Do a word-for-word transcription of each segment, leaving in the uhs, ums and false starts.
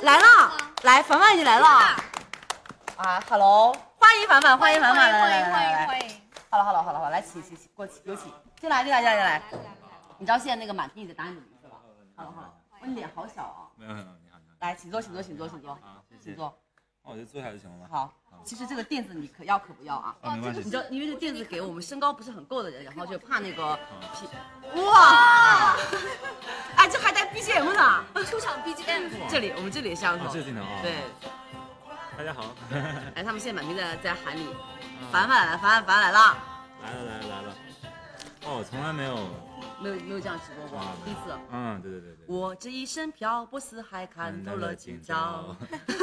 来了，来，凡凡已经来了。啊 ，Hello， 欢迎凡凡，欢迎凡凡， 欢迎欢迎欢迎。 好了好了好了好了，来起起起，过起有起，进来进来进来进来。你知道现在那个满屏在打你的名字吧？好了好了，我脸好小啊。 没有没有，你好你好。 来，请坐请坐请坐请坐。啊， 谢谢。 请坐。 那我就坐下就行了吗？ 好。其实这个垫子你可要可不要啊？ 啊，没关系。 你知道，因为这垫子给我们身高不是很够的人，然后就怕那个皮。哇！哎，这还带 B G M 呢。 出场 B G M。 这里我们这里摄像头。 这个镜头啊。 对。 大家好。 哎，他们现在满屏在在喊你，凡凡来了，凡凡凡来了。 来了来了来了。哦，从来没有。 没有没有这样直播过，第一次。 嗯，对对对对。 我这一生漂泊四海，看透了今朝。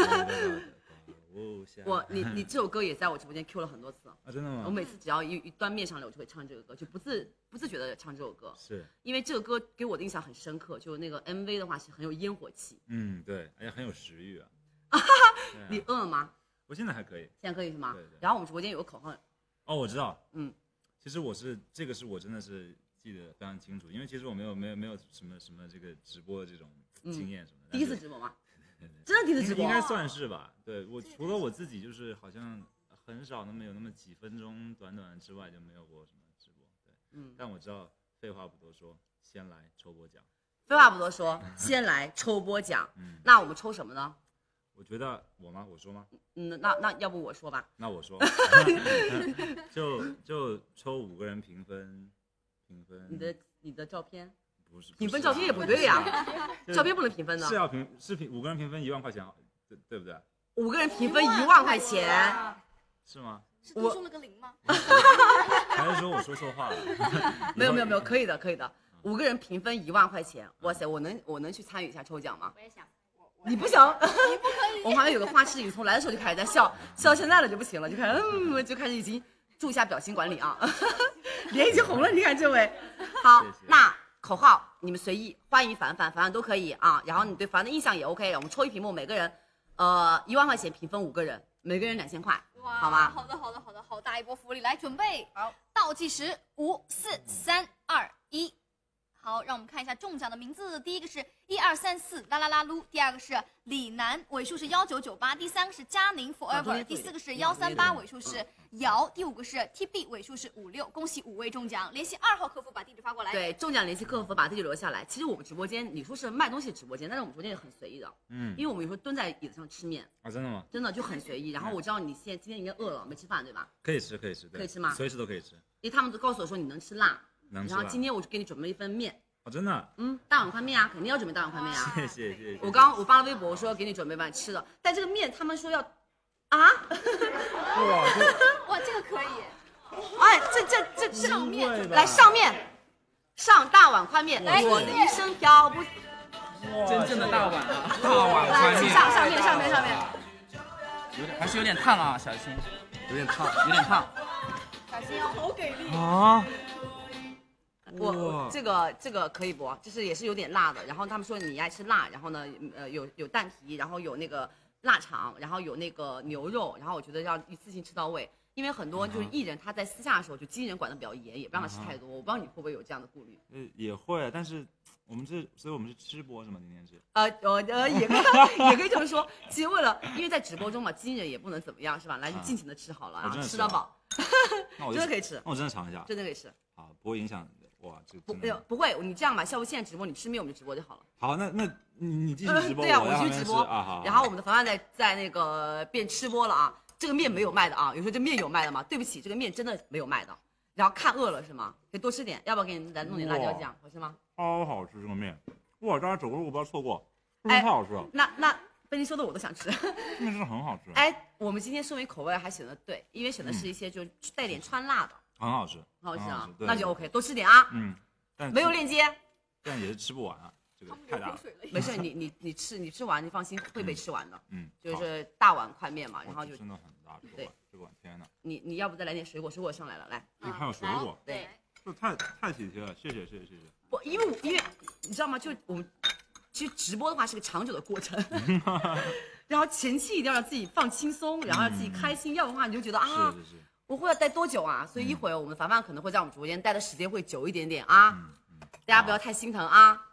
我你你这首歌也在我直播间 Q 了很多次啊，真的吗？ 我每次只要一一端面上来，我就会唱这个歌，就不自不自觉的唱这首歌。 是因为这个歌给我的印象很深刻，就那个 M V 的话是很有烟火气。 嗯，对，而且很有食欲啊。 你饿了吗？ 我现在还可以。 现在可以是吗？ 对对。 然后我们直播间有个口号。 哦，我知道。 嗯， 其实我是这个是我真的是记得非常清楚，因为其实我没有没有没有什么什么这个直播的这种经验什么的。 第一次直播吗？真的第一次直播？ 应该算是吧。对，我除了我自己，就是好像很少那么有那么几分钟短短之外，就没有过什么直播。对，嗯。但我知道，废话不多说，先来抽播奖。 废话不多说，先来抽播奖。嗯。那我们抽什么呢？ 我觉得我吗？我说吗？ 嗯，那那要不我说吧。 那我说。就就抽五个人评分，评分。 你的你的照片。 不是评分照片也不对呀，照片不能评分的。 是要评是评五个人评分一万块钱，对对不对？ 五个人评分一万块钱， 是吗？ 是多说了个零吗？ 还是说我说错话了？ 没有没有没有，可以的可以的。五个人评分一万块钱，哇塞，我能我能去参与一下抽奖吗？ 我也想。 你不想？ 你不可以。 我旁边有个花痴影，从来的时候就开始在笑，笑到现在了就不行了，就开始嗯就开始已经注意一下表情管理啊，脸已经红了，你看这位。好，那。口号你们随意，欢迎凡凡，凡凡都可以啊。然后你对凡的印象也 OK， 我们抽一屏幕，每个人，呃，一万块钱平分五个人，每个人两千块，好吗？ 好的，好的，好的，好大一波福利，来准备，好，倒计时，五、四、三、二、一。好，让我们看一下中奖的名字，第一个是一二三四啦啦啦噜，第二个是李楠，尾数是幺九九八，第三个是佳宁 forever， 第四个是幺三八，尾数是姚，第五个是 T B， 尾数是五六，恭喜五位中奖，联系二号客服把地址发过来。 对，中奖联系客服把地址留下来。其实我们直播间，你说是卖东西直播间，但是我们直播间也很随意的，嗯，因为我们有时候蹲在椅子上吃面啊，真的吗？ 真的就很随意。然后我知道你现在今天应该饿了，没吃饭对吧？ 可以吃，可以吃， 可以吃吗？ 随时都可以吃。 因为他们都告诉我说你能吃辣， 能吃。 然后今天我就给你准备了一份面。 哦，真的？ 嗯，大碗宽面啊，肯定要准备大碗宽面啊。 谢谢谢谢。 我刚我发了微博，我说要给你准备碗吃的，但这个面他们说要，啊？ 哇， 哇，这个可以。 哎，这这这上面来上面，上大碗宽面，我的一生漂泊。 真正的大碗啊，大碗宽面。 上上面上面上面。 有点还是有点烫啊，小心。 有点烫， 有点烫。 小心哦，好给力啊！ 我这个这个可以不？就是也是有点辣的。然后他们说你爱吃辣，然后呢，呃，有有蛋皮，然后有那个腊肠，然后有那个牛肉，然后我觉得要一次性吃到位。因为很多就是艺人他在私下的时候就经纪人管的比较严，也不让他吃太多。我不知道你会不会有这样的顾虑？ 呃，也会，但是我们这，所以我们是吃播是吗？今天是？ 呃呃呃，也可以也可以这么说。其实为了，因为在直播中嘛，经纪人也不能怎么样，是吧？来就尽情的吃好了，然后吃到饱。 那我真的可以吃， 那我真的尝一下， 真的可以吃。 好，不会影响。哇，这不不会，你这样吧，下午现在直播，你吃面我们就直播就好了。 好，那那你你继续直播， 对啊， 我继续直播啊。好。 然后我们的凡凡在在那个变吃播了啊，这个面没有卖的啊，有时候这面有卖的吗？对不起，这个面真的没有卖的。然后看饿了是吗？可以多吃点，要不要给你来弄点辣椒酱？好吃吗？ 超好吃这个面，哇！大家走过路不要错过，真的太好吃了。 那那被你说的我都想吃， 面真的很好吃。 哎，我们今天说明口味还选的对，因为选的是一些就带点川辣的， 很好吃， 很好吃啊，那就 OK， 多吃点啊。 嗯。 没有链接， 但也是吃不完啊，这个太大了。 没事，你你你吃你吃完，你放心会被吃完的。 嗯， 就是大碗宽面嘛，然后就真的很大。对，这个碗天哪！ 你你要不再来点水果？水果上来了，来。 你还有水果？ 对， 这太太体贴了，谢谢谢谢谢谢。 不，因为我因为你知道吗？就我们其实直播的话是个长久的过程，然后前期一定要让自己放轻松，然后让自己开心，要不的话你就觉得啊。 是是是。 我会要待多久啊？所以一会儿我们凡凡可能会在我们直播间待的时间会久一点点啊。大家不要太心疼啊！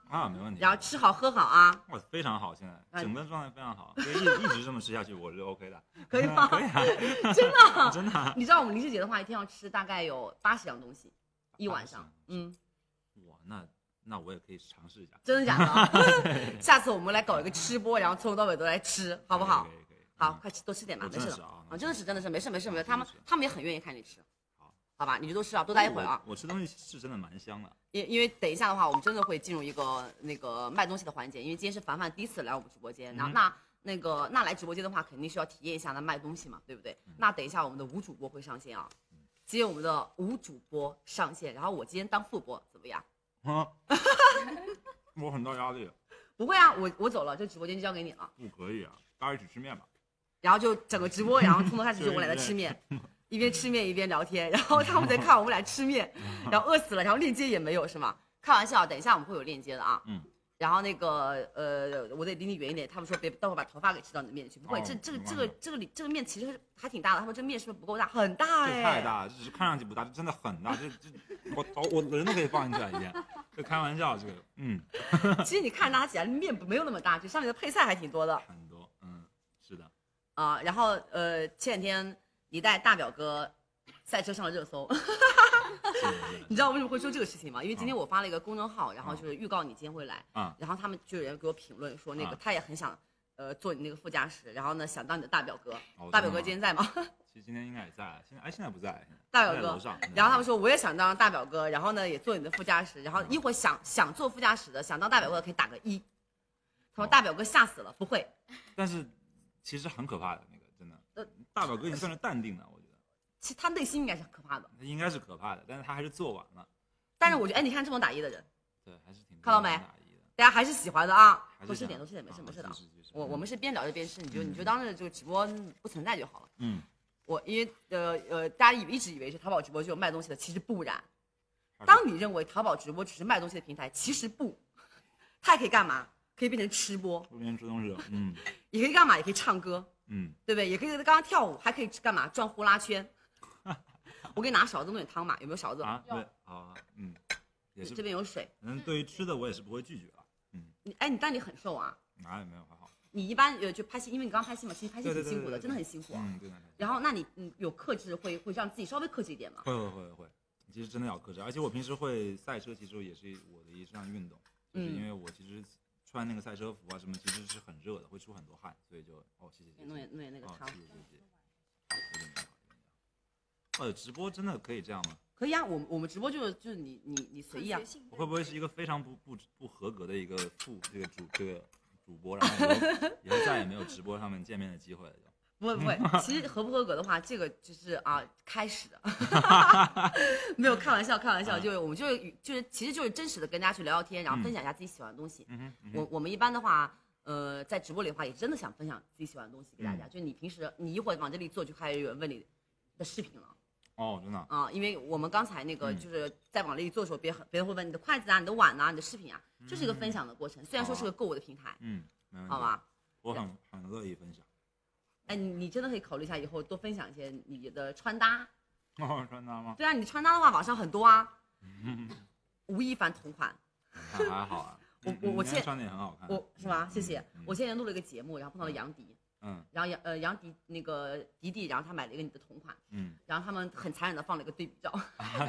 啊，没问题。 然后吃好喝好啊。 哇，非常好，现在整个状态非常好，可以一一直这么吃下去，我是 OK 的。 可以吗？ 可以啊， 真的真的。 你知道我们林师姐的话，一天要吃大概有八十样东西，一晚上。嗯， 哇，那那我也可以尝试一下。 真的假的？下次我们来搞一个吃播，然后从头到尾都来吃，好不好？ 可以可以。 好，快吃多吃点吧，没事的啊，真的是真的是没事没事没事，他们他们也很愿意看你吃。好吧，你就多吃啊，多待一会儿啊。 我吃东西是真的蛮香的。 因因为等一下的话，我们真的会进入一个那个卖东西的环节，因为今天是凡凡第一次来我们直播间，然后那那个那来直播间的话，肯定是要体验一下那卖东西嘛，对不对？那等一下我们的吴主播会上线啊，今天我们的吴主播上线，然后我今天当副播，怎么样？ 啊，我很大压力。 不会啊，我我走了，这直播间就交给你了。 不可以啊，大家一起吃面吧。 然后就整个直播，然后从头开始就我俩在吃面。一边吃面一边聊天，然后他们在看我们俩吃面，然后饿死了，然后链接也没有是吗？开玩笑，等一下我们会有链接的啊。嗯。然后那个呃，我得离你远一点，他们说别待会把头发给吃到你的面里去。不会，这这个这个这个里这个面其实还挺大的，他们这面是不是不够大？很大哎。 这太大了，只是看上去不大，这真的很大，这这我我人都可以放进去了已经。这开玩笑，这个嗯。 其实你看它起来面没有那么大，就上面的配菜还挺多的。 很多，嗯，是的。 啊，然后呃，前两天。你带大表哥赛车上了热搜，你知道我为什么会说这个事情吗？因为今天我发了一个公众号，然后就是预告你今天会来，啊、然后他们就有人给我评论说那个他也很想，呃，坐你那个副驾驶，然后呢想当你的大表哥。哦、大表哥今天在吗？ 其实今天应该也在，现在哎现在不在。 大表哥，然后他们说我也想当大表哥，然后呢也坐你的副驾驶，然后一会儿想想坐副驾驶的，想当大表哥的可以打个一。他说大表哥吓死了，不会。 但是其实很可怕的那个。大表哥已经算是淡定了，我觉得。 其实他内心应该是可怕的。 他应该是可怕的，但是他还是做完了。 但是我觉得，哎，你看这种打一的人， 对，还是挺看到没？大家还是喜欢的啊，多吃点，多吃点，没事没事的。我我们是边聊着边吃，你就你就当着这个直播不存在就好了。嗯。我因为呃呃，大家以为一直以为是淘宝直播就有卖东西的，其实不然。当你认为淘宝直播只是卖东西的平台，其实不，它还可以干嘛？可以变成吃播。 边吃东西，嗯。 也可以干嘛？也可以唱歌。嗯，对不对？也可以刚刚跳舞，还可以干嘛？转呼啦圈。我给你拿勺子弄点汤嘛，有没有勺子？ 啊，对，好，嗯，也是。 这边有水。 嗯，对于吃的我也是不会拒绝的。嗯， 你哎，你但你很瘦啊？ 哪也没有，还好。 你一般呃就拍戏，因为你刚拍戏嘛，其实拍戏挺辛苦的，真的很辛苦啊。 嗯，对。 然后，那你嗯有克制，会会让自己稍微克制一点吗？ 会会会会，其实真的要克制，而且我平时会赛车，其实也是我的一项运动，就是因为我其实。穿那个赛车服啊什么，其实是很热的，会出很多汗，所以就哦，谢谢谢谢。 弄点弄点那个汤。 谢谢谢谢。有点好，呃，直播真的可以这样吗？ 可以啊，我我们直播就是就是你你你随意啊。 我会不会是一个非常不不不合格的一个副这个主这个主播，然后以后以后再也没有直播上面见面的机会了就？ 不会不会，其实合不合格的话，这个就是啊开始的，没有开玩笑开玩笑，就是我们就是就是其实就是真实的跟大家去聊聊天，然后分享一下自己喜欢的东西。嗯嗯、我我们一般的话，呃，在直播里的话，也真的想分享自己喜欢的东西给大家。嗯、就你平时你一会儿往这里坐，就开始有人问你的视频了。 哦，真的。 啊，因为我们刚才那个就是在往这里坐的时候，别别人会问你的筷子啊、你的碗啊、你的视频啊，就是一个分享的过程。虽然说是个购物的平台， 嗯，没问题， 好吧？ 我很很乐意分享。 哎，你你真的可以考虑一下，以后多分享一些你的穿搭。 哦，穿搭吗？ 对啊，你穿搭的话，网上很多啊。嗯、吴亦凡同款。 还好啊。 我我我前穿的也很好看。 我是吗？谢谢。嗯、我前天录了一个节目，然后碰到了杨迪。嗯。然后杨呃杨迪那个迪迪，然后他买了一个你的同款。嗯。然后他们很残忍的放了一个对比照。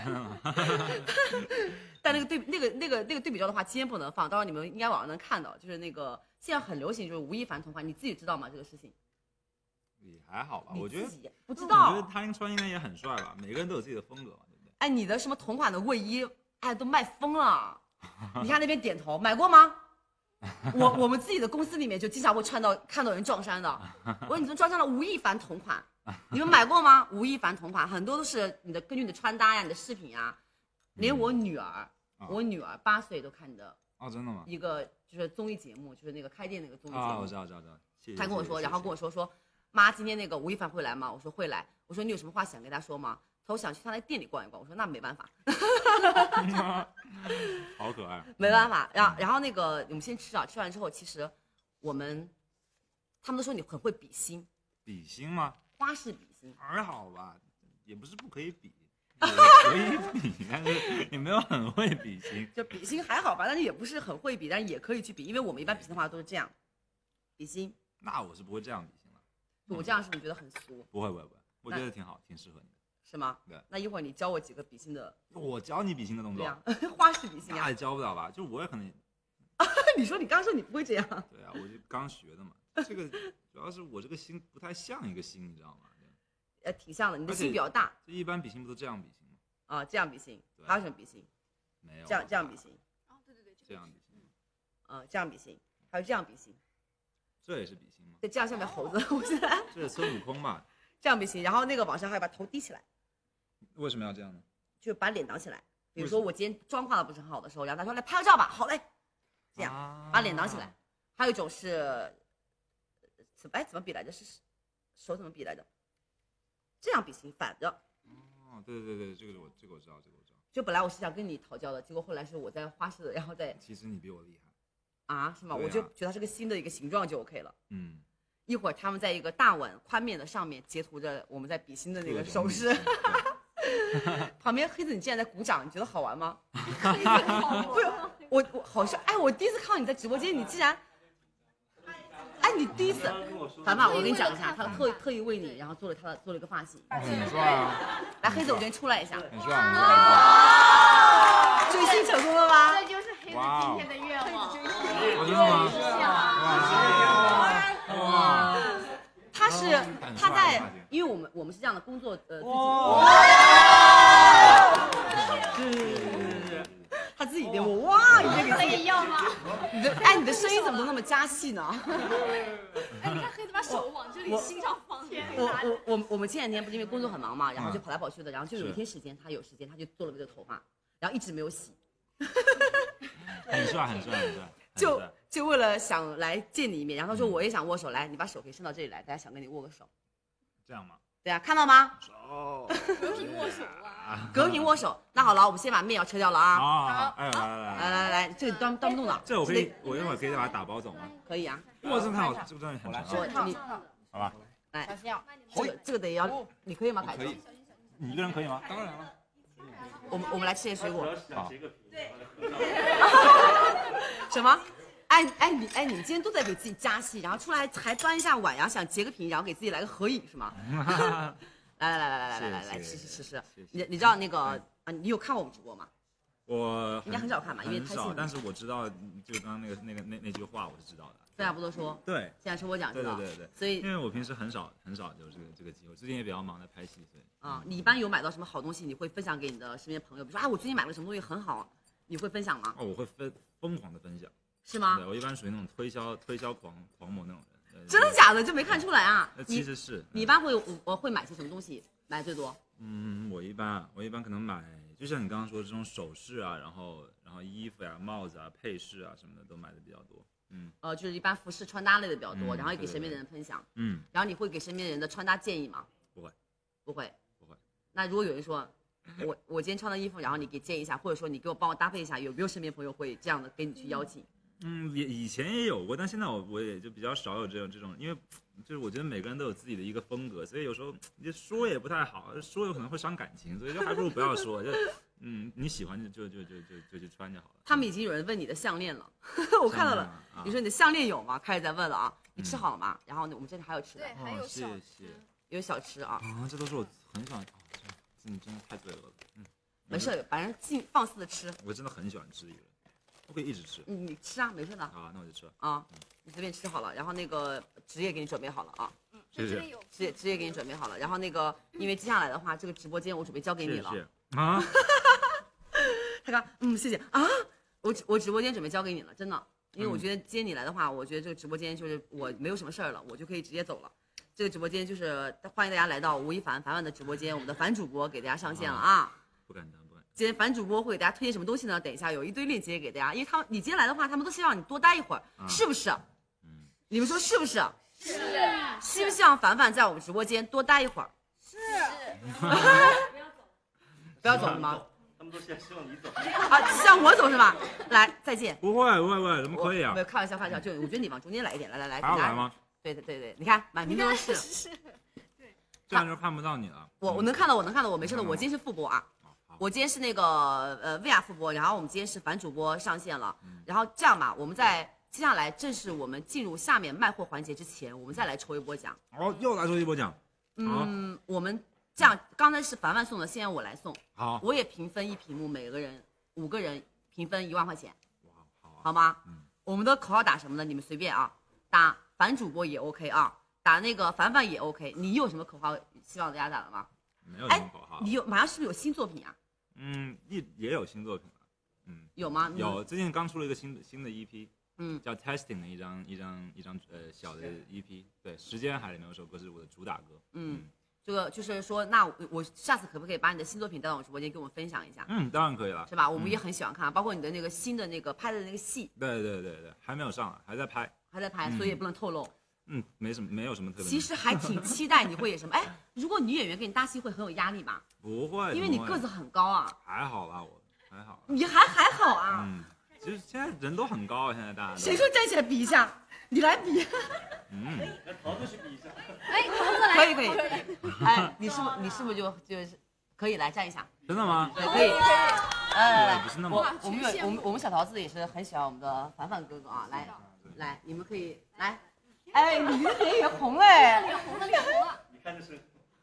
但那个对那个那个那个对比照的话，今天不能放，到时候你们应该网上能看到，就是那个现在很流行，就是吴亦凡同款，你自己知道吗？这个事情？ 也还好吧，我觉得不知道。 我觉得他穿应该也很帅吧，每个人都有自己的风格嘛，对不对？ 哎，你的什么同款的卫衣，哎，都卖疯了。你看那边点头，买过吗？我我们自己的公司里面就经常会穿到看到人撞衫的。我说你怎么撞衫了？吴亦凡同款，你们买过吗？吴亦凡同款，很多都是你的根据你的穿搭呀、你的饰品呀，连我女儿，嗯、我女儿八岁都看你的。 哦，真的吗？ 一个就是综艺节目，就是那个开店那个综艺节目。 啊、哦，我知道，知道，知道。谢谢。 他跟我说，然后跟我说说。妈，今天那个吴亦凡会来吗？我说会来。我说你有什么话想跟他说吗？他说想去他那店里逛一逛。我说那没办法。 好可爱。 没办法，然后然后那个我们先吃啊，吃完之后其实我们他们都说你很会比心。 比心吗？ 花式比心。 还好吧，也不是不可以比。 可以比，但是你没有很会比心。 就比心还好吧，但是也不是很会比，但是也可以去比，因为我们一般比心的话都是这样，比心。 那我是不会这样比心了。 我这样是不是觉得很俗？ 不会不会不会，我觉得挺好，挺适合你的。 是吗？ 对。 那一会儿你教我几个比心的。 我教你比心的动作。 花式比心啊。 那也教不了吧？就我也可能。 你说你刚说你不会这样。 对啊，我就刚学的嘛。这个主要是我这个心不太像一个心，你知道吗？ 呃，挺像的，你的心比较大。 这一般比心不都这样比心吗？ 啊，这样比心。还有什么比心？ 没有。 这样这样比心。 哦，对对对， 这样比心。 呃，这样比心，还有这样比心。 这也是比心吗？ 对，这样像不像猴子？我现在。 这是孙悟空吧？ 这样比心，然后那个往上还要把头低起来。 为什么要这样呢？ 就把脸挡起来。比如说我今天妆化的不是很好的时候，然后他说来拍个照吧，好嘞，这样、啊、把脸挡起来。还有一种是，哎怎么比来着？是手怎么比来着？这样比心，反着。 哦，对对对，这个我这个我知道，这个我知道。 就本来我是想跟你讨教的，结果后来是我在花式的，然后再。 其实你比我厉害。 啊，是吗？啊、我就觉得它是个新的一个形状就 OK 了。 嗯。 一会儿他们在一个大碗宽面的上面截图着我们在比心的那个手势。旁边黑子，你竟然在鼓掌，你觉得好玩吗？不是，我我好像哎，我第一次看到你在直播间，你竟然，哎，你第一次，凡凡，我跟你讲一下，他特特意为你，然后做了他的做了一个发型， 很帅啊！ 来，黑子，我这边出来一下， 很帅，很帅。 追星成功了吗？ 这就是黑子今天的愿望。 我真的吗？ 哇！他是他在，因为我们我们是这样的工作，呃，自己，是是是，他自己点我哇，你这个可以要吗？ 你的哎，你的声音怎么都那么加戏呢？ 哎，你看黑子把手往这里心上放。 我我我我们前两天不是因为工作很忙嘛，然后就跑来跑去的，然后就有一天时间，他有时间他就做了这个头发，然后一直没有洗。 很帅很帅很帅。 就就为了想来见你一面，然后他说我也想握手，来，你把手可以伸到这里来，大家想跟你握个手， 这样吗？ 对啊，看到吗？ 手， 隔屏握手啊！ 隔屏握手。那好了，我们先把面要撤掉了啊。 好，好，哎，来来来来来来，这个端端不动了。 这我可以，我一会儿可以把它打包走吗？ 可以啊。 哇，这太好，这个真的很长。 你好吧。 来，这个这个得要，你可以吗？凯子？ 你一个人可以吗？当然了。 我们我们来吃点水果。 好。 对。什么？哎哎你哎你们今天都在给自己加戏，然后出来还端一下碗，然后想截个屏，然后给自己来个合影是吗？来来来来来来来来来吃吃吃吃。你你知道那个啊？你有看过我们直播吗？ 我应该很少看吧，因为太少。但是我知道，就刚刚那个那个那那句话我是知道的。 废话不多说。 对。 现在吃播讲知道。 对对对对。 所以因为我平时很少很少有这个这个机会，最近也比较忙在拍戏，所以。 啊，你一般有买到什么好东西，你会分享给你的身边朋友？比如说啊，我最近买了什么东西很好，你会分享吗？ 哦，我会分疯狂的分享。 是吗？ 对，我一般属于那种推销推销狂狂魔那种人。 真的假的？就没看出来啊？ 其实是。 你一般会我会买些什么东西？买最多？ 嗯，我一般我一般可能买，就像你刚刚说的这种首饰啊，然后然后衣服呀、帽子啊、配饰啊什么的都买的比较多。嗯。呃， 就是一般服饰穿搭类的比较多，然后也给身边的人分享。 嗯。 然后你会给身边人的穿搭建议吗？ 不会。 不会。 不会。 那如果有人说，我我今天穿的衣服，然后你给建议一下，或者说你给我帮我搭配一下，有没有身边朋友会这样的给你去邀请？ 嗯，也以前也有过，但现在我我也就比较少有这种这种，因为就是我觉得每个人都有自己的一个风格，所以有时候你说也不太好，说有可能会伤感情，所以就还不如不要说，就嗯你喜欢就就就就就就去穿就好了。 他们已经有人问你的项链了，我看到了，啊、你说你的项链有吗？开始在问了啊，你吃好了吗？嗯、然后呢，我们这里还有吃的， 对，还有小吃， 有小吃啊。 啊，这都是我很喜欢，哦，这你真的太罪恶了，嗯， 没事，反正尽放肆的吃。 我真的很喜欢吃一个人。我可以一直吃， 你你吃啊，没事的。 啊，那我就吃啊，你随便吃好了。然后那个纸也给你准备好了啊， 嗯，这边有纸纸也给你准备好了。然后那个，因为接下来的话，这个直播间我准备交给你了。 是啊。 他刚嗯，谢谢啊，我我直播间准备交给你了，真的，因为我觉得接你来的话，我觉得这个直播间就是我没有什么事儿了，我就可以直接走了。这个直播间就是欢迎大家来到吴亦凡凡凡的直播间，我们的凡主播给大家上线了啊。 不敢当。 今天凡主播会给大家推荐什么东西呢？等一下有一堆链接给大家，因为他们你今天来的话，他们都希望你多待一会儿，啊、是不是？嗯，你们说是不是？ 是。 希不希望凡凡在我们直播间多待一会儿？ 是。 不要走是吗？ 他们都现在希望你走。 啊，希望我走是吧？来，再见。 不会不会不会，怎么可以啊？ 没有开玩笑开玩笑，就我觉得你往中间来一点，来来来。 还要来吗？ 对对对对，你看满屏都是。 是。对。 这样就看不到你了。 我我能看到，我能看到，我没事的。我今天是副播啊， 好我今天是那个呃 V R 副播，然后我们今天是反主播上线了。然后这样吧，我们在接下来正式我们进入下面卖货环节之前，我们再来抽一波奖。 哦，又来抽一波奖。 嗯，我们这样，刚才是凡凡送的，现在我来送。 好， 我也平分一屏幕，每个人五个人平分一万块钱。 哇，好啊， 好吗？ 嗯， 我们的口号打什么呢？你们随便啊，打反主播也 OK 啊，打那个凡凡也 OK。你有什么口号希望大家打的吗？ 没有什么口号。 你有马上是不是有新作品啊？ 嗯，也也有新作品了。嗯， 有吗？ 有，最近刚出了一个新的新的 E P， 嗯， 叫 Testing 的一张一张一张呃小的 E P。对，时间海里面有首歌是我的主打歌。 嗯，这个就是说，那我我下次可不可以把你的新作品带到我直播间跟我们分享一下？ 嗯，当然可以了， 是吧？我们也很喜欢看，包括你的那个新的那个拍的那个戏。 对对对对，还没有上，还在拍， 还在拍，所以也不能透露。 嗯，没什么，没有什么特别。 其实还挺期待你会演什么。哎，如果女演员跟你搭戏会很有压力吧？ 不会， 因为你个子很高啊。 还好吧，我还好。 你还还好啊。 嗯，其实现在人都很高，现在大家。 谁说站起来比一下？你来比。 嗯， 跟桃子去比一下。 哎，桃子来。 可以可以。哎，你是不你是不是就就是可以来站一下？ 真的吗？ 对，可以。呃， 不是那么。 我我们有我们我们小桃子也是很喜欢我们的凡凡哥哥啊，来来，你们可以来。哎，你的脸也红了， 脸红了，脸红了。 你看这是。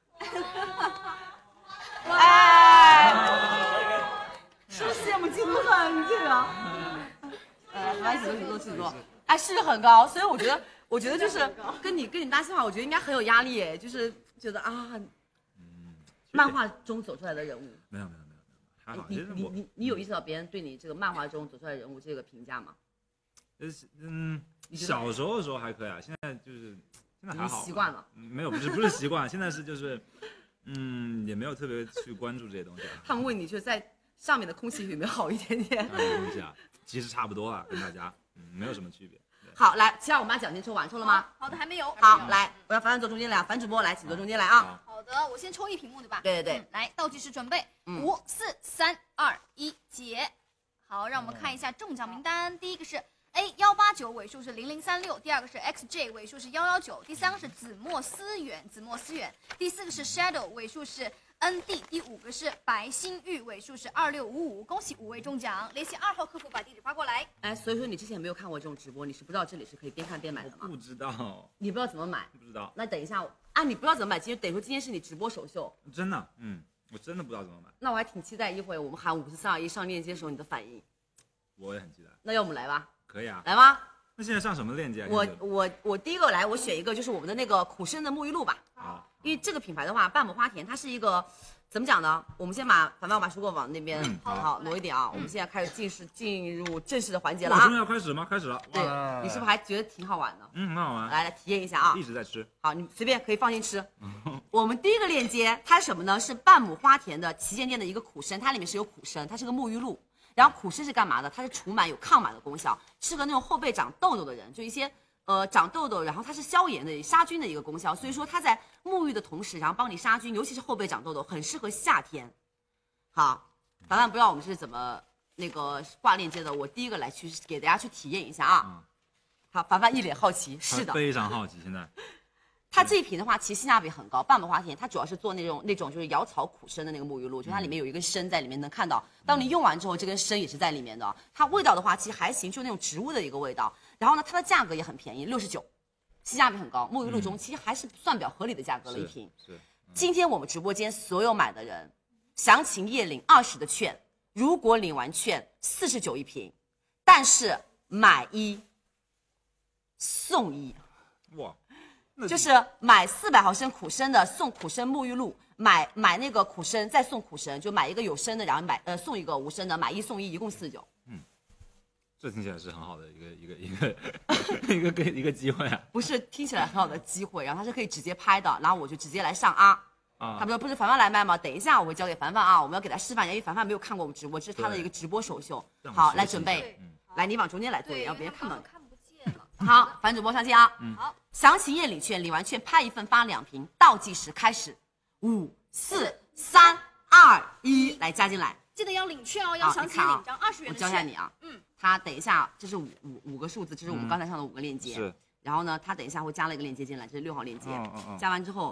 哎，是不是羡慕嫉妒恨？你这个，呃，来，请坐，请坐，请坐。哎，是很高，所以我觉得，我觉得就是跟你跟你搭戏话，我觉得应该很有压力哎，就是觉得啊，嗯，漫画中走出来的人物。 没有没有没有没有，还好。 你你你你有意识到别人对你这个漫画中走出来的人物这个评价吗？ 就是嗯，小时候的时候还可以啊，现在就是现在还好。 习惯了。 没有，不是不是习惯，现在是就是，嗯，也没有特别去关注这些东西。 他们问你，就在上面的空气有没有好一点点？ 东西啊，其实差不多了，跟大家，嗯，没有什么区别。 好，来，七号我们把奖金抽完，抽了吗？ 好的，还没有。 好，来，我要凡凡坐中间来，反主播来，请坐中间来啊。 好的，我先抽一屏幕，对吧？ 对对对。 来，倒计时准备，五、四、三、二、一，解。好，让我们看一下中奖名单，第一个是。A 幺八九尾数是零零三六，第二个是 X J 尾数是幺幺九，第三个是子墨思远，子墨思远，第四个是 Shadow 尾数是 N D， 第五个是白心玉尾数是二六五五，恭喜五位中奖，联系二号客服把地址发过来。 哎，所以说你之前没有看过这种直播，你是不知道这里是可以边看边买的吗？ 不知道， 你不知道怎么买？ 不知道。 那等一下啊，你不知道怎么买，其实等于说今天是你直播首秀。 真的，嗯，我真的不知道怎么买。 那我还挺期待一会我们喊五四三二一上链接的时候你的反应。 我也很期待。 那要我们来吧？ 可以啊。 来吗？ 那现在上什么链接啊？ 我我我第一个来，我选一个就是我们的那个苦参的沐浴露吧。 好。 因为这个品牌的话，半亩花田，它是一个怎么讲呢？我们先把凡凡我把水果往那边嗯、 好好挪一点啊。嗯、我们现在开始进式进入正式的环节了啊。 终于要开始吗？开始了。 对，你是不是还觉得挺好玩的？ 嗯，很好玩。 来来体验一下啊。 一直在吃。 好，你随便可以放心吃。我们第一个链接它是什么呢？是半亩花田的旗舰店的一个苦参，它里面是有苦参，它是个沐浴露。然后苦参是干嘛的？它是除螨有抗螨的功效，适合那种后背长痘痘的人，就一些呃长痘痘，然后它是消炎的、杀菌的一个功效。所以说它在沐浴的同时，然后帮你杀菌，尤其是后背长痘痘，很适合夏天。好，凡凡不知道我们是怎么那个挂链接的，我第一个来去给大家去体验一下啊。嗯、好，凡凡一脸好奇，是的， 非常好奇现在。 它这一瓶的话，其实性价比很高。半亩花田，它主要是做那种那种就是瑶草苦参的那个沐浴露，就它里面有一根参在里面，能看到。当你用完之后，这根参也是在里面的。它味道的话，其实还行，就那种植物的一个味道。然后呢，它的价格也很便宜，六十九，性价比很高。沐浴露中其实还是算比较合理的价格了一瓶。 是。是嗯、 今天我们直播间所有买的人，详情页领二十的券，如果领完券四十九一瓶，但是买一送一。 哇！ 就是买四百毫升苦参的送苦参沐浴露，买买那个苦参再送苦参，就买一个有参的，然后买呃送一个无参的，买一送一，一共四十九。 嗯，这听起来是很好的一个一个一个一个个一个机会啊。 不是听起来很好的机会，然后它是可以直接拍的，然后我就直接来上啊。啊，他们说不是凡凡来卖吗？等一下我会交给凡凡啊，我们要给他示范一下，因为凡凡没有看过我们直播，这是他的一个直播首秀。好，来准备，嗯、来你往中间来坐，让别人看到。好，反主播上线啊！嗯，好，详情页领券，领完券拍一份发两瓶，倒计时开始，五、四、三、二、一，来加进来， 记得要领券哦，要详情领张二十元的券。 我教一下你啊，嗯，他等一下，这是五五五个数字，这是我们刚才上的五个链接， 是。 然后呢，他等一下会加了一个链接进来，这是六号链接， 嗯嗯嗯， 加完之后，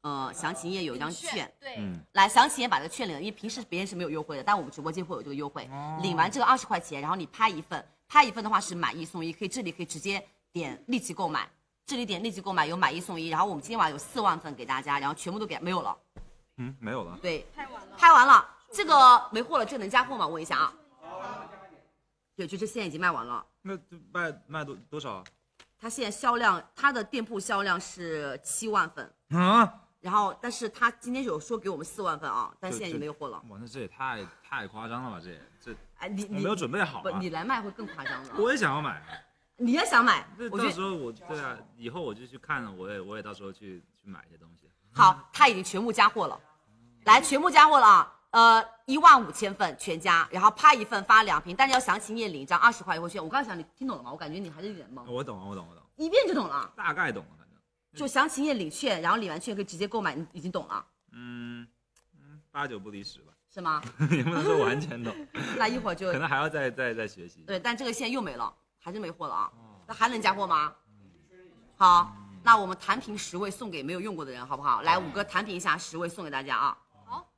呃详情页有一张券， 对， 嗯， 来详情页把这个券领了，因为平时别人是没有优惠的，但我们直播间会有这个优惠。 哦、 领完这个二十块钱，然后你拍一份，拍一份的话是买一送一，可以这里可以直接点立即购买，这里点立即购买有买一送一，然后我们今天晚上有四万份给大家，然后全部都给没有了。 嗯，没有了。 对， 拍完了， 拍完了，这个没货了，这能加货吗？问一下啊。对，就这现在已经卖完了。 那卖卖多多少啊？ 它现在销量，它的店铺销量是七万份。 啊。 然后，但是他今天有说给我们四万份啊，但现在已经没有货了。 哇，那这也太太夸张了吧？这也这， 哎，你我没有准备好、啊。 不，你来卖会更夸张的。 我也想要买。 你也想买？ 我到时候我对啊，以后我就去看了，我也我也到时候去去买一些东西。 好，他已经全部加货了，来，全部加货了啊！呃，一万五千份全加，然后拍一份发两瓶，但是要详情页领一张二十块优惠券。我刚才想你听懂了吗？我感觉你还是有点懵。 我懂，我懂，我懂， 一遍就懂了， 大概懂了，反正就详情页领券，然后领完券可以直接购买，你已经懂了。 嗯嗯，八九不离十吧。 是吗？ 也不能说完全懂。 那一会儿就可能还要再再再学习。 对，但这个现在又没了，还是没货了啊。那还能加货吗？好，那我们弹屏十位送给没有用过的人，好不好？来，五个弹屏一下，十位送给大家啊。 好。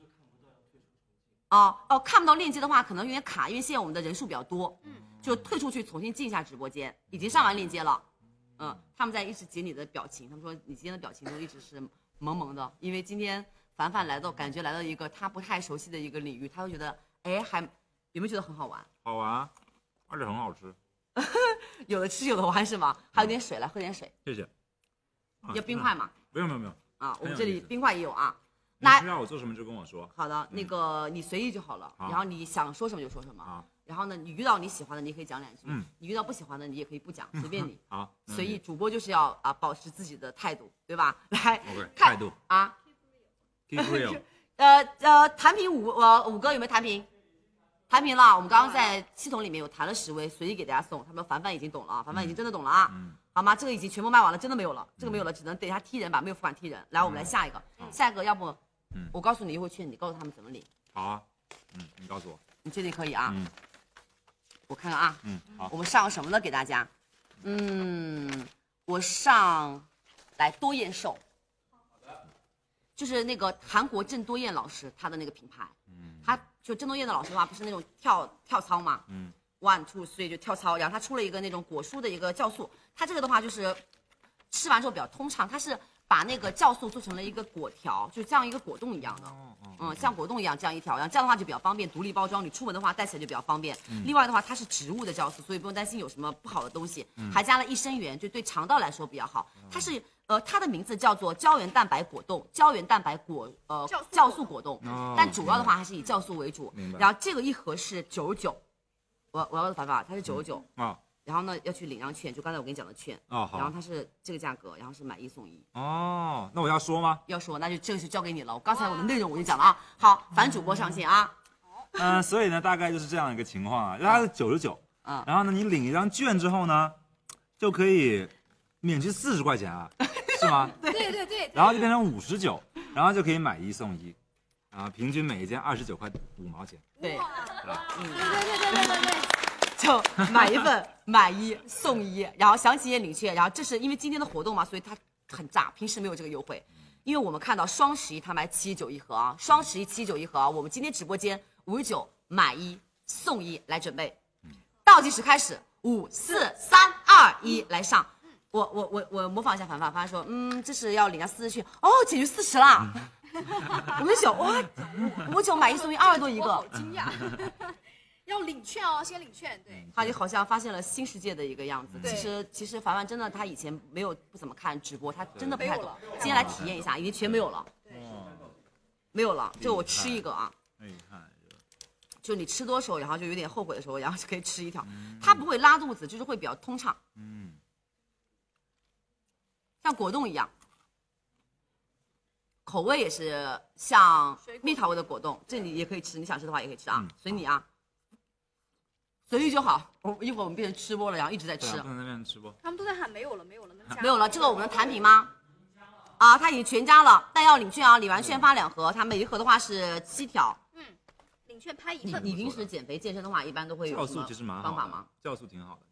哦哦，看不到链接的话，可能有点卡，因为现在我们的人数比较多， 嗯， 就退出去重新进一下直播间，已经上完链接了。嗯，他们在一直截你的表情，他们说你今天的表情都一直是萌萌的，因为今天凡凡来到，感觉来到一个他不太熟悉的一个领域，他会觉得，哎，还有没有觉得很好玩？ 好玩，而且很好吃。 有的吃有的玩是吗？还有点水，来喝点水。 谢谢。 要冰块吗？ 不用不用不用。 啊，我们这里冰块也有啊。 你需要我做什么就跟我说。 好的，那个你随意就好了，然后你想说什么就说什么。 好。 然后呢，你遇到你喜欢的，你可以讲两句。嗯。你遇到不喜欢的，你也可以不讲，随便你。 好。 随意，主播就是要啊保持自己的态度，对吧？来。 OK。态度。 啊。 Keep real。 呃呃，弹屏五呃五个有没有弹屏？弹屏了，我们刚刚在系统里面有弹了十位，随意给大家送。他们凡凡已经懂了啊，凡凡已经真的懂了啊，嗯、好吗？这个已经全部卖完了，真的没有了，这个没有了，只能等一下踢人吧，没有付款踢人。来，我们来下一个，嗯、下一个要不，嗯、我告诉你优惠券，你告诉他们怎么领。 好啊，嗯，你告诉我。 你确定可以啊？ 嗯。 我看看啊， 嗯，好。 我们上什么呢？给大家，嗯，我上来多燕瘦，就是那个韩国郑多燕老师他的那个品牌，嗯，他。就郑多燕的老师的话，不是那种跳跳操嘛，嗯 ，one two three 就跳操，然后他出了一个那种果蔬的一个酵素，他这个的话就是吃完之后比较通畅，他是把那个酵素做成了一个果条，就像一个果冻一样的，嗯，像果冻一样这样一条，然后这样的话就比较方便，独立包装，你出门的话带起来就比较方便。嗯、另外的话，它是植物的酵素，所以不用担心有什么不好的东西，嗯、还加了益生元，就对肠道来说比较好。它是。呃，它的名字叫做胶原蛋白果冻，胶原蛋白果呃酵素果冻，哦、但主要的话还是以酵素为主。然后这个一盒是九十九，我我要的凡凡，它是九十九啊。然后呢要去领张券，就刚才我跟你讲的券哦。好。然后它是这个价格，然后是买一送一。 哦，那我要说吗？ 要说，那就这个是交给你了。我刚才我的内容我就讲了啊。好，凡主播上线啊。 嗯、呃，所以呢，大概就是这样一个情况啊，它是九十九，嗯，然后呢，你领一张券之后呢，就可以免去四十块钱啊。是吗？ 对对对， 然后就变成五十九，然后就可以买一送一，啊，平均每一件二十九块五毛钱。 对， 嗯，对对对对对对， 就买一份买一送一，然后详情页领券，然后这是因为今天的活动嘛，所以它很炸，平时没有这个优惠。因为我们看到双十一它卖七十九一盒啊，双十一七十九一盒啊，我们今天直播间五十九买一送一来准备，倒计时开始，五四三二一来上。我我我我模仿一下凡凡，凡凡说，嗯，这是要领下四十券，哦，减去四十啦。我就想，哇，五九买一送一，二十多一个， 好惊讶。要领券哦，先领券，对。 他就好像发现了新世界的一个样子。其实其实凡凡真的，他以前没有不怎么看直播，他真的不太懂。今天来体验一下，已经全没有了。没有了，就我吃一个啊。厉害。就你吃多手，然后就有点后悔的时候，然后就可以吃一条，它不会拉肚子，就是会比较通畅。嗯。像果冻一样，口味也是像蜜桃味的果冻，这你也可以吃，你想吃的话也可以吃啊，嗯、随你啊，随意就好。我一会儿我们变成吃播了，然后一直在吃。 不能那边吃播。 他们都在喊没有了，没有了，能加没有了，这个我们能弹屏吗？啊，它已经全加了，但要领券啊，领完券发两盒，它每一盒的话是七条。 嗯，领券拍一份。 你你平时减肥健身的话，一般都会有什么方法吗？ 酵素挺好的，酵素。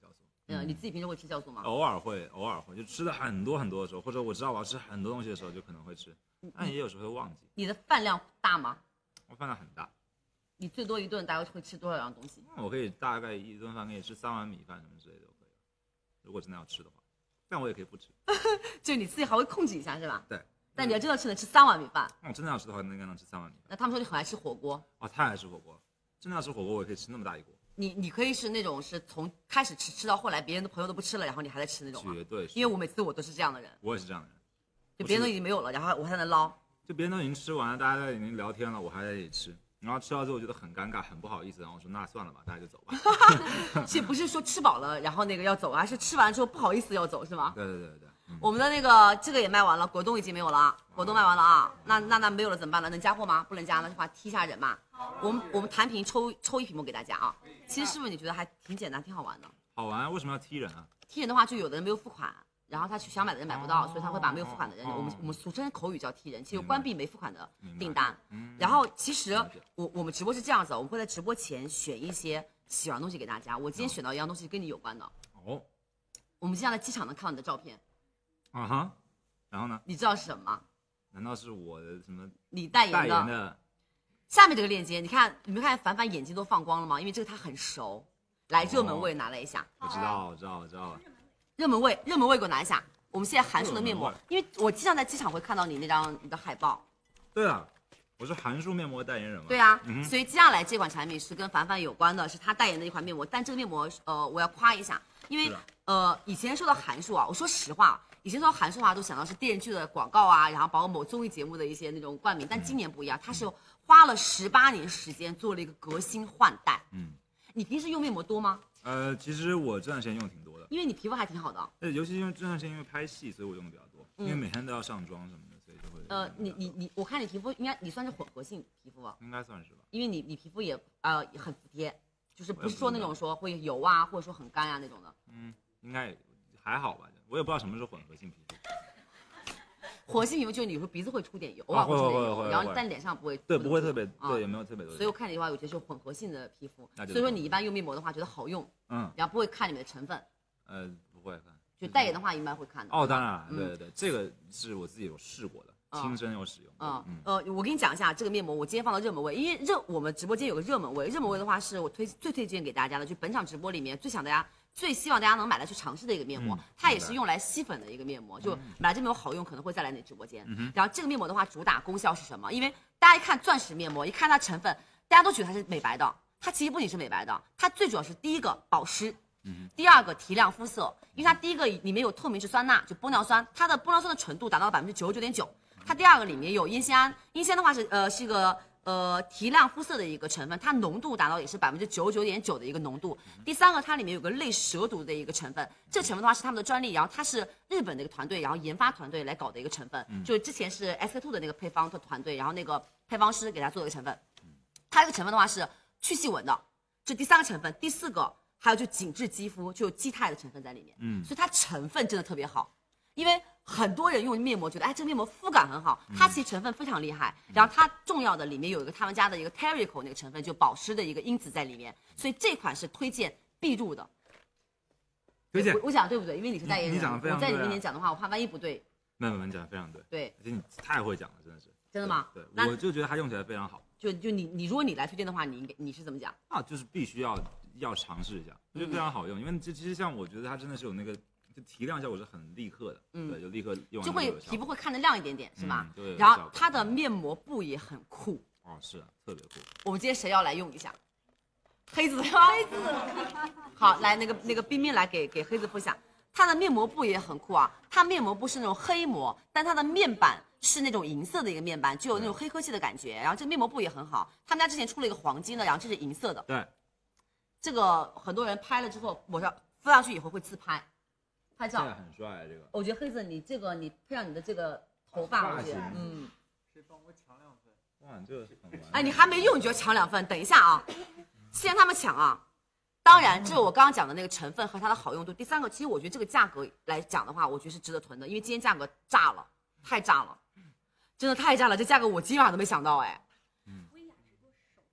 嗯，你自己平时会吃酵素吗？ 偶尔会，偶尔会，就吃的很多很多的时候，或者我知道我要吃很多东西的时候，就可能会吃，但也有时候会忘记。 你的饭量大吗？ 我饭量很大。 你最多一顿大概会吃多少样东西？ 我可以大概一顿饭可以吃三碗米饭什么之类的都可以，如果真的要吃的话，但我也可以不吃。 就你自己还会控制一下是吧？ 对。 但你要真的吃能吃三碗米饭。 那我真的要吃的话，那应该能吃三碗米饭。 那他们说你很爱吃火锅。 哦，太爱吃火锅了，真的要吃火锅，我也可以吃那么大一锅。 你你可以是那种是从开始吃吃到后来，别人的朋友都不吃了，然后你还在吃那种吗？ 绝对是。 因为我每次我都是这样的人。 我也是这样的人。 就别人都已经没有了，然后我还在那捞。 就别人都已经吃完了，大家都已经聊天了，我还在这里吃。然后吃到之后觉得很尴尬，很不好意思，然后我说那算了吧，大家就走吧。 其实不是说吃饱了然后那个要走，而是吃完了之后不好意思要走，是吗？ 对对对对。嗯、 我们的那个这个也卖完了，果冻已经没有了，果冻卖完了啊。那那那没有了怎么办呢？能加货吗？不能加，那的话踢一下人嘛。我们我们弹屏抽抽一屏幕给大家啊。其实是不是你觉得还挺简单，挺好玩的？ 好玩，为什么要踢人啊？ 踢人的话，就有的人没有付款。然后他去想买的人买不到，所以他会把没有付款的人，我们我们俗称口语叫踢人，其实关闭没付款的订单。然后其实我我们直播是这样子，我们会在直播前选一些喜欢的东西给大家。我今天选到一样东西跟你有关的。哦。我们经常在机场能看到你的照片。 啊哈。然后呢？ 你知道是什么吗？ 难道是我的什么？ 你代言的。代言的。下面这个链接，你看你们看凡凡眼睛都放光了吗？因为这个他很熟。来，热门味拿来一下。 我知道，我知道，我知道了。 热门味，热门味给我拿一下。我们现在韩束的面膜，因为我经常在机场会看到你那张你的海报。 对啊，我是韩束面膜代言人嘛。 对啊，嗯、所以接下来这款产品是跟凡凡有关的，是他代言的一款面膜。但这个面膜，呃，我要夸一下，因为、啊、呃，以前说到韩束啊，我说实话，以前说到韩束啊，都想到是电视剧的广告啊，然后包括某综艺节目的一些那种冠名。但今年不一样，它是花了十八年时间做了一个革新换代。嗯，你平时用面膜多吗？ 呃，其实我这段时间用挺多的， 因为你皮肤还挺好的。 对，尤其因为这段时间因为拍戏，所以我用的比较多，嗯、因为每天都要上妆什么的，所以就会。 呃，你你你，我看你皮肤应该你算是混合性皮肤吧？ 应该算是吧。 因为你你皮肤也呃很服帖，就是不是说那种说会油啊，或者说很干啊那种的。 嗯，应该还好吧，我也不知道什么是混合性皮肤。 混合性皮肤就是你会鼻子会出点油，偶尔会出点油，然后但脸上不会。 对，不会特别，对，也没有特别多。 所以我看你的话，我觉得是混合性的皮肤，所以说你一般用面膜的话，觉得好用，嗯，然后不会看里面的成分。呃， 不会看。 就代言的话，一般会看的。 哦，当然，对对对，这个是我自己有试过的，亲身有使用。 嗯呃，我跟你讲一下这个面膜，我今天放到热门位，因为热我们直播间有个热门位，热门位的话是我推最推荐给大家的，就本场直播里面最想大家。最希望大家能买来去尝试的一个面膜，嗯、它也是用来吸粉的一个面膜。就买这面膜好用，可能会再来你直播间。嗯、然后这个面膜的话，主打功效是什么？因为大家一看钻石面膜，一看它成分，大家都觉得它是美白的。它其实不仅是美白的，它最主要是第一个保湿，嗯、第二个提亮肤色。因为它第一个里面有透明质酸钠，就玻尿酸，它的玻尿酸的纯度达到了百分之九十九点九。它第二个里面有烟酰胺，烟酰胺的话是呃是一个。呃，提亮肤色的一个成分，它浓度达到也是百分之九十九点九的一个浓度。第三个，它里面有个类蛇毒的一个成分，这个成分的话是他们的专利，然后它是日本的一个团队，然后研发团队来搞的一个成分，嗯、就是之前是 S K two 的那个配方的团队，然后那个配方师给它做的一个成分。它这个成分的话是去细纹的，这第三个成分。第四个还有就紧致肌肤，就有肌肽的成分在里面，嗯，所以它成分真的特别好，因为。很多人用面膜觉得，哎，这个面膜肤感很好，它其实成分非常厉害。嗯、然后它重要的里面有一个他们家的一个 Terrico 那个成分，就保湿的一个因子在里面，所以这款是推荐必入的。 推荐， 我我讲对不对？因为你是代言人， 你讲的非常对、啊、 我在你面前讲的话，我怕万一不对。 没有，你讲的非常对。 对， 而且你太会讲了，真的是。 真的吗？ 对，对我就觉得它用起来非常好。 就就你你如果你来推荐的话，你应该你是怎么讲？ 啊，就是必须要要尝试一下，我觉得非常好用，嗯、因为这其实像我觉得它真的是有那个。就提亮效果是很立刻的，嗯，对，就立刻用， 就会皮肤会看得亮一点点，是吧？ 嗯、对。 然后它的面膜布也很酷， 哦，是啊，特别酷。 我们今天谁要来用一下？黑子，黑子。好，来那个那个冰冰来给给黑子敷一下，它的面膜布也很酷啊。它面膜布是那种黑膜，但它的面板是那种银色的一个面板，就有那种黑科技的感觉。然后这个面膜布也很好，他们家之前出了一个黄金的，然后这是银色的。 对。 这个很多人拍了之后，我上敷上去以后会自拍。拍照很帅、啊，这个。 我觉得黑子，你这个你配上你的这个头发，我觉得，嗯。 谁帮我抢两份？ 哇，这个是很完。 哎，你还没用你就要抢两份？等一下啊，先让他们抢啊。当然，这是我刚刚讲的那个成分和它的好用度。第三个，其实我觉得这个价格来讲的话，我觉得是值得囤的，因为今天价格炸了，太炸了，真的太炸了。这价格我今晚都没想到哎。嗯。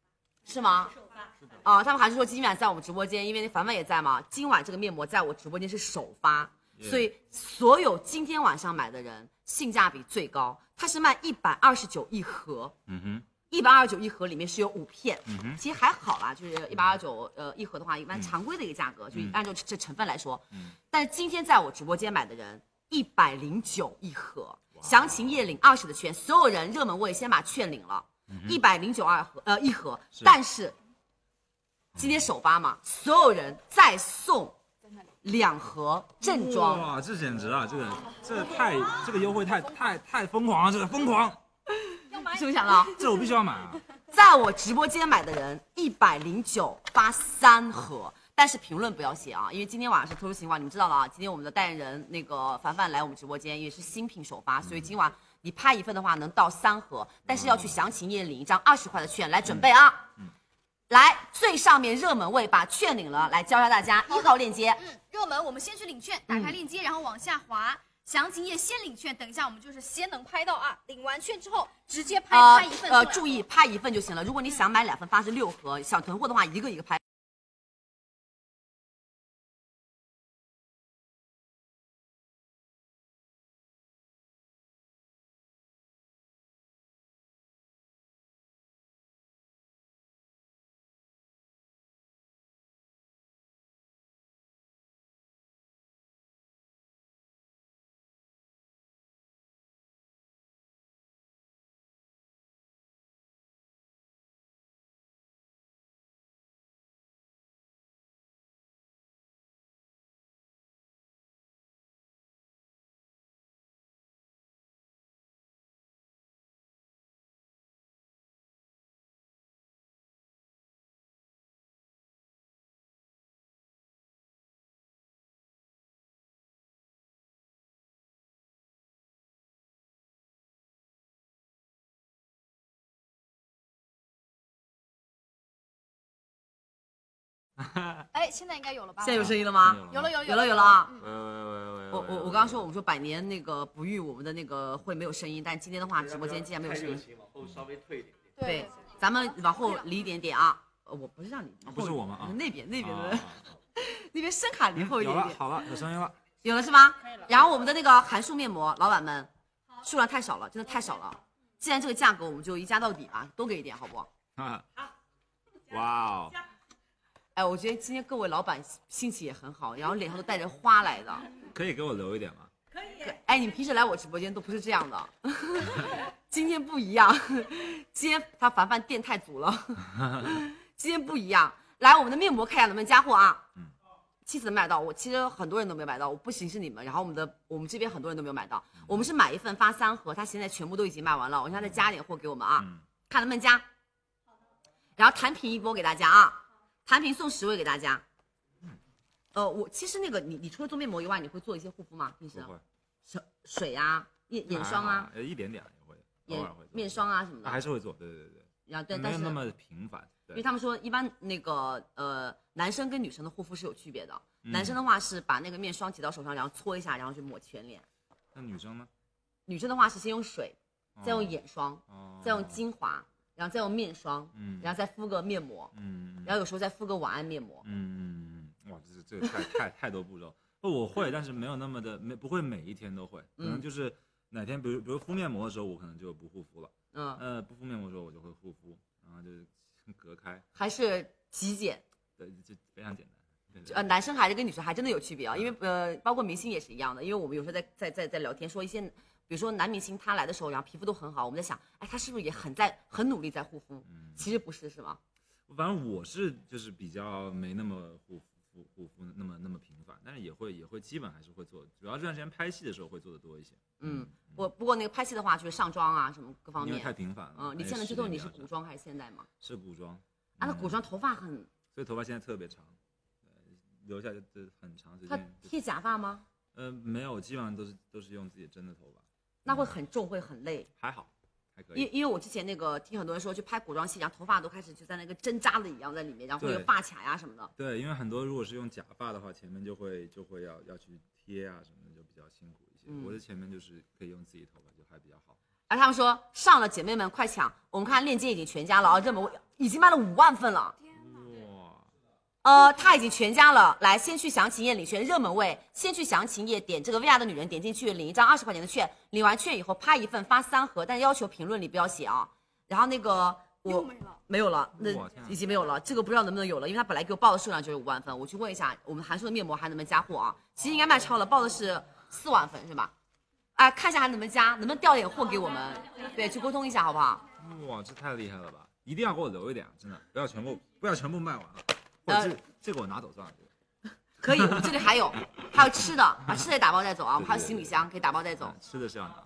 是吗？啊，他们还是说今晚在我们直播间，因为那凡凡也在嘛。今晚这个面膜在我直播间是首发， yeah. 所以所有今天晚上买的人性价比最高。它是卖一百二十九一盒，嗯哼，一百二十九一盒里面是有五片，嗯哼，其实还好啦，就是一百二十九呃一盒的话，一般常规的一个价格，嗯、就按照这成分来说，嗯，但是今天在我直播间买的人一百零九一盒，详情页领二十的券，所有人热门位先把券领了，一百零九二盒呃一盒，但是。今天首发嘛，所有人再送两盒正装。 哇，这简直了，这个这太这个优惠太太太疯狂了，这个疯狂！ 是不是想到？ 这我必须要买啊！ 在我直播间买的人一百零九发三盒，但是评论不要写啊，因为今天晚上是特殊情况，你们知道了啊。今天我们的代言人那个凡凡来我们直播间，也是新品首发，所以今晚你拍一份的话能到三盒，但是要去详情页领一张二十块的券来准备啊。嗯嗯来，最上面热门位把券领了，来教教大家一号链接。 嗯，热门我们先去领券，打开链接，嗯、然后往下滑，详情页先领券。等一下我们就是先能拍到啊，领完券之后直接拍、呃、拍一份。 呃，注意拍一份就行了。如果你想买两份发是六盒，想囤货的话一个一个拍。 哎，现在应该有了吧？ 现在有声音了吗？ 有了，有了， 有了，有了啊！ 喂喂喂喂！ 我我我刚刚说我们说百年那个不遇我们的那个会没有声音，但今天的话直播间竟然没有声音。 往后稍微退一点点。 对，咱们往后离一点点啊！呃，我不是让你， 不是我们啊， 那边那边的，那边声卡离后一点点。 有了，好了，有声音了。 有了是吗？然后我们的那个含漱面膜，老板们，数量太少了，真的太少了。既然这个价格，我们就一加到底吧，多给一点好不好？ 啊！哇哦！ 哎，我觉得今天各位老板心情也很好，然后脸上都带着花来的。 可以给我留一点吗？ 可以。哎，你平时来我直播间都不是这样的，今天不一样。今天他凡凡店太足了，今天不一样。来，我们的面膜看一下能不能加货啊？嗯。七次能买到，我其实很多人都没有买到，我不行是你们。然后我们的我们这边很多人都没有买到，我们是买一份发三盒，他现在全部都已经卖完了，我让他再加点货给我们啊，嗯、看能不能加。然后弹屏一波给大家啊。弹屏送十位给大家，呃，我其实那个你你除了做面膜以外，你会做一些护肤吗？平时？ 不会。 水水啊，眼眼霜啊， 呃，一点点也会，偶尔会。 面霜啊什么的。 还是会做，对对对。 然后对， 没有那么频繁。 因为他们说一般那个呃男生跟女生的护肤是有区别的，嗯、男生的话是把那个面霜挤到手上，然后搓一下，然后去抹全脸。 那女生呢？ 女生的话是先用水，再用眼霜，哦、再用精华。然后再用面霜，嗯，然后再敷个面膜，嗯，然后有时候再敷个晚安面膜， 嗯嗯，哇，这这个太太太多步骤。不，我会，但是没有那么的，没不会每一天都会，可能就是哪天，比如比如敷面膜的时候，我可能就不护肤了，嗯，呃，不敷面膜的时候我就会护肤，然后就隔开。 还是极简， 对，就非常简单。对对对呃，男生还是跟女生还真的有区别啊，因为呃，包括明星也是一样的，因为我们有时候在在在在聊天说一些。比如说男明星他来的时候，然后皮肤都很好，我们在想，哎，他是不是也很在很努力在护肤？嗯，其实不是，是吗？ 反正我是就是比较没那么护肤护肤那么那么频繁，但是也会也会基本还是会做，主要这段时间拍戏的时候会做的多一些。 嗯，我不过那个拍戏的话，就是上妆啊什么各方面， 因为太频繁了。 嗯，你现在最后你是古装还是现代吗？ 是古装。 啊，那古装头发很， 所以头发现在特别长，留下就很长时间。 他贴假发吗？ 呃，没有，基本上都是都是用自己真的头发。 那会很重，会很累。 还好，还可以。 因因为我之前那个听很多人说去拍古装戏，然后头发都开始就在那个针扎的一样在里面，然后会有发卡呀什么的。 对，因为很多如果是用假发的话，前面就会就会要要去贴啊什么的，就比较辛苦一些。嗯、我的前面就是可以用自己头发，就还比较好。 而他们说上了，姐妹们快抢！我们看链接已经全加了啊，热门已经卖了五万份了。哇！呃，它已经全加了。来，先去详情页领券热门位，先去详情页点这个 V R 的女人，点进去领一张二十块钱的券，领完券以后拍一份发三盒，但要求评论里不要写啊。然后那个我没有了，那已经没有了，这个不知道能不能有了，因为它本来给我报的数量就是五万份，我去问一下我们韩束的面膜还能不能加货啊？其实应该卖超了，报的是四万份是吧？哎，看一下还能不能加，能不能调点货给我们？对，去沟通一下好不好？ 哇，这太厉害了吧！一定要给我留一点，真的，不要全部不要全部卖完了。或者这、呃、这个我拿走算了。 可以，我们这里还有还有吃的，把吃的打包带走啊，我们还有行李箱可以打包带走。 吃的是要拿。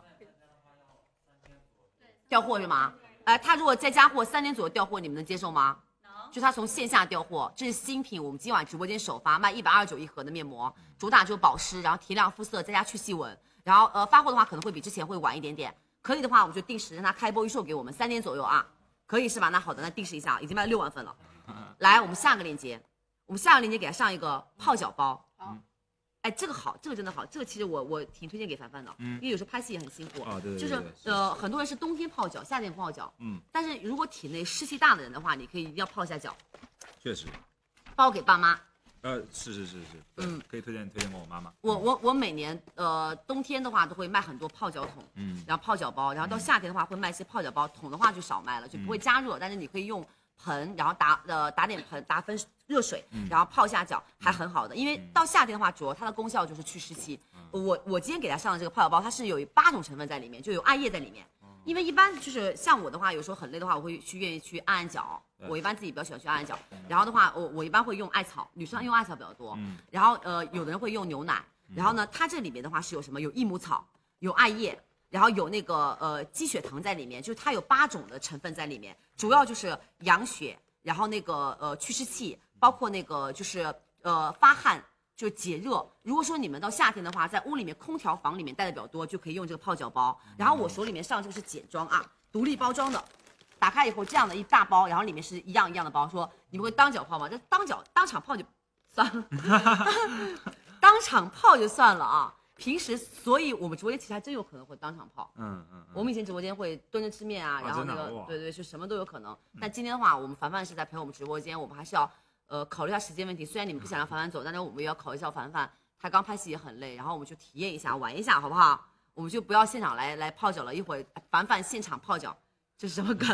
调货是吗？呃，他如果再加货三点左右调货，你们能接受吗？就他从线下调货，这是新品，我们今晚直播间首发，卖一百二十九一盒的面膜，主打就是保湿，然后提亮肤色，再加去细纹。然后呃发货的话可能会比之前会晚一点点，可以的话我们就定时让他开播预售给我们三点左右啊，可以是吧？那好的，那定时一下，已经卖了六万份了。来，我们下个链接，我们下个链接给他上一个泡脚包。好，哎，这个好，这个真的好，这个其实我我挺推荐给凡凡的，嗯，因为有时候拍戏也很辛苦， 哦对对对， 就是呃很多人是冬天泡脚，夏天不泡脚，嗯，但是如果体内湿气大的人的话，你可以一定要泡一下脚。 确实， 包给爸妈。 呃，是是是是，嗯，可以推荐推荐给我妈妈。 我我我每年呃冬天的话都会卖很多泡脚桶，嗯，然后泡脚包，然后到夏天的话会卖一些泡脚包，桶的话就少卖了，就不会加热，嗯、但是你可以用盆，然后打呃打点盆打分热水，嗯、然后泡下脚还很好的，因为到夏天的话，主要它的功效就是去湿气。嗯、我我今天给它上的这个泡脚包，它是有八种成分在里面，就有艾叶在里面。因为一般就是像我的话，有时候很累的话，我会去愿意去按按脚。我一般自己比较喜欢去按按脚。然后的话，我我一般会用艾草，女生用艾草比较多。嗯、然后呃，有的人会用牛奶。然后呢，它这里面的话是有什么？有益母草，有艾叶，然后有那个呃鸡血藤在里面，就是它有八种的成分在里面，主要就是养血，然后那个呃祛湿气，包括那个就是呃发汗。就解热。如果说你们到夏天的话，在屋里面空调房里面待的比较多，就可以用这个泡脚包。然后我手里面上这个是简装啊，独立包装的，打开以后这样的一大包，然后里面是一样一样的包。说你们会当脚泡吗？这当脚当场泡就算了，当场泡就算了啊。平时，所以我们直播间其实还真有可能会当场泡。嗯嗯。我们以前直播间会蹲着吃面啊，然后那个对对，就什么都有可能。但今天的话，我们凡凡是在陪我们直播间，我们还是要。呃，考虑一下时间问题。虽然你们不想让凡凡走，但是我们也要考虑一下凡凡，他刚拍戏也很累，然后我们就体验一下，玩一下，好不好？我们就不要现场来来泡脚了，一会儿凡凡现场泡脚，这是什么梗？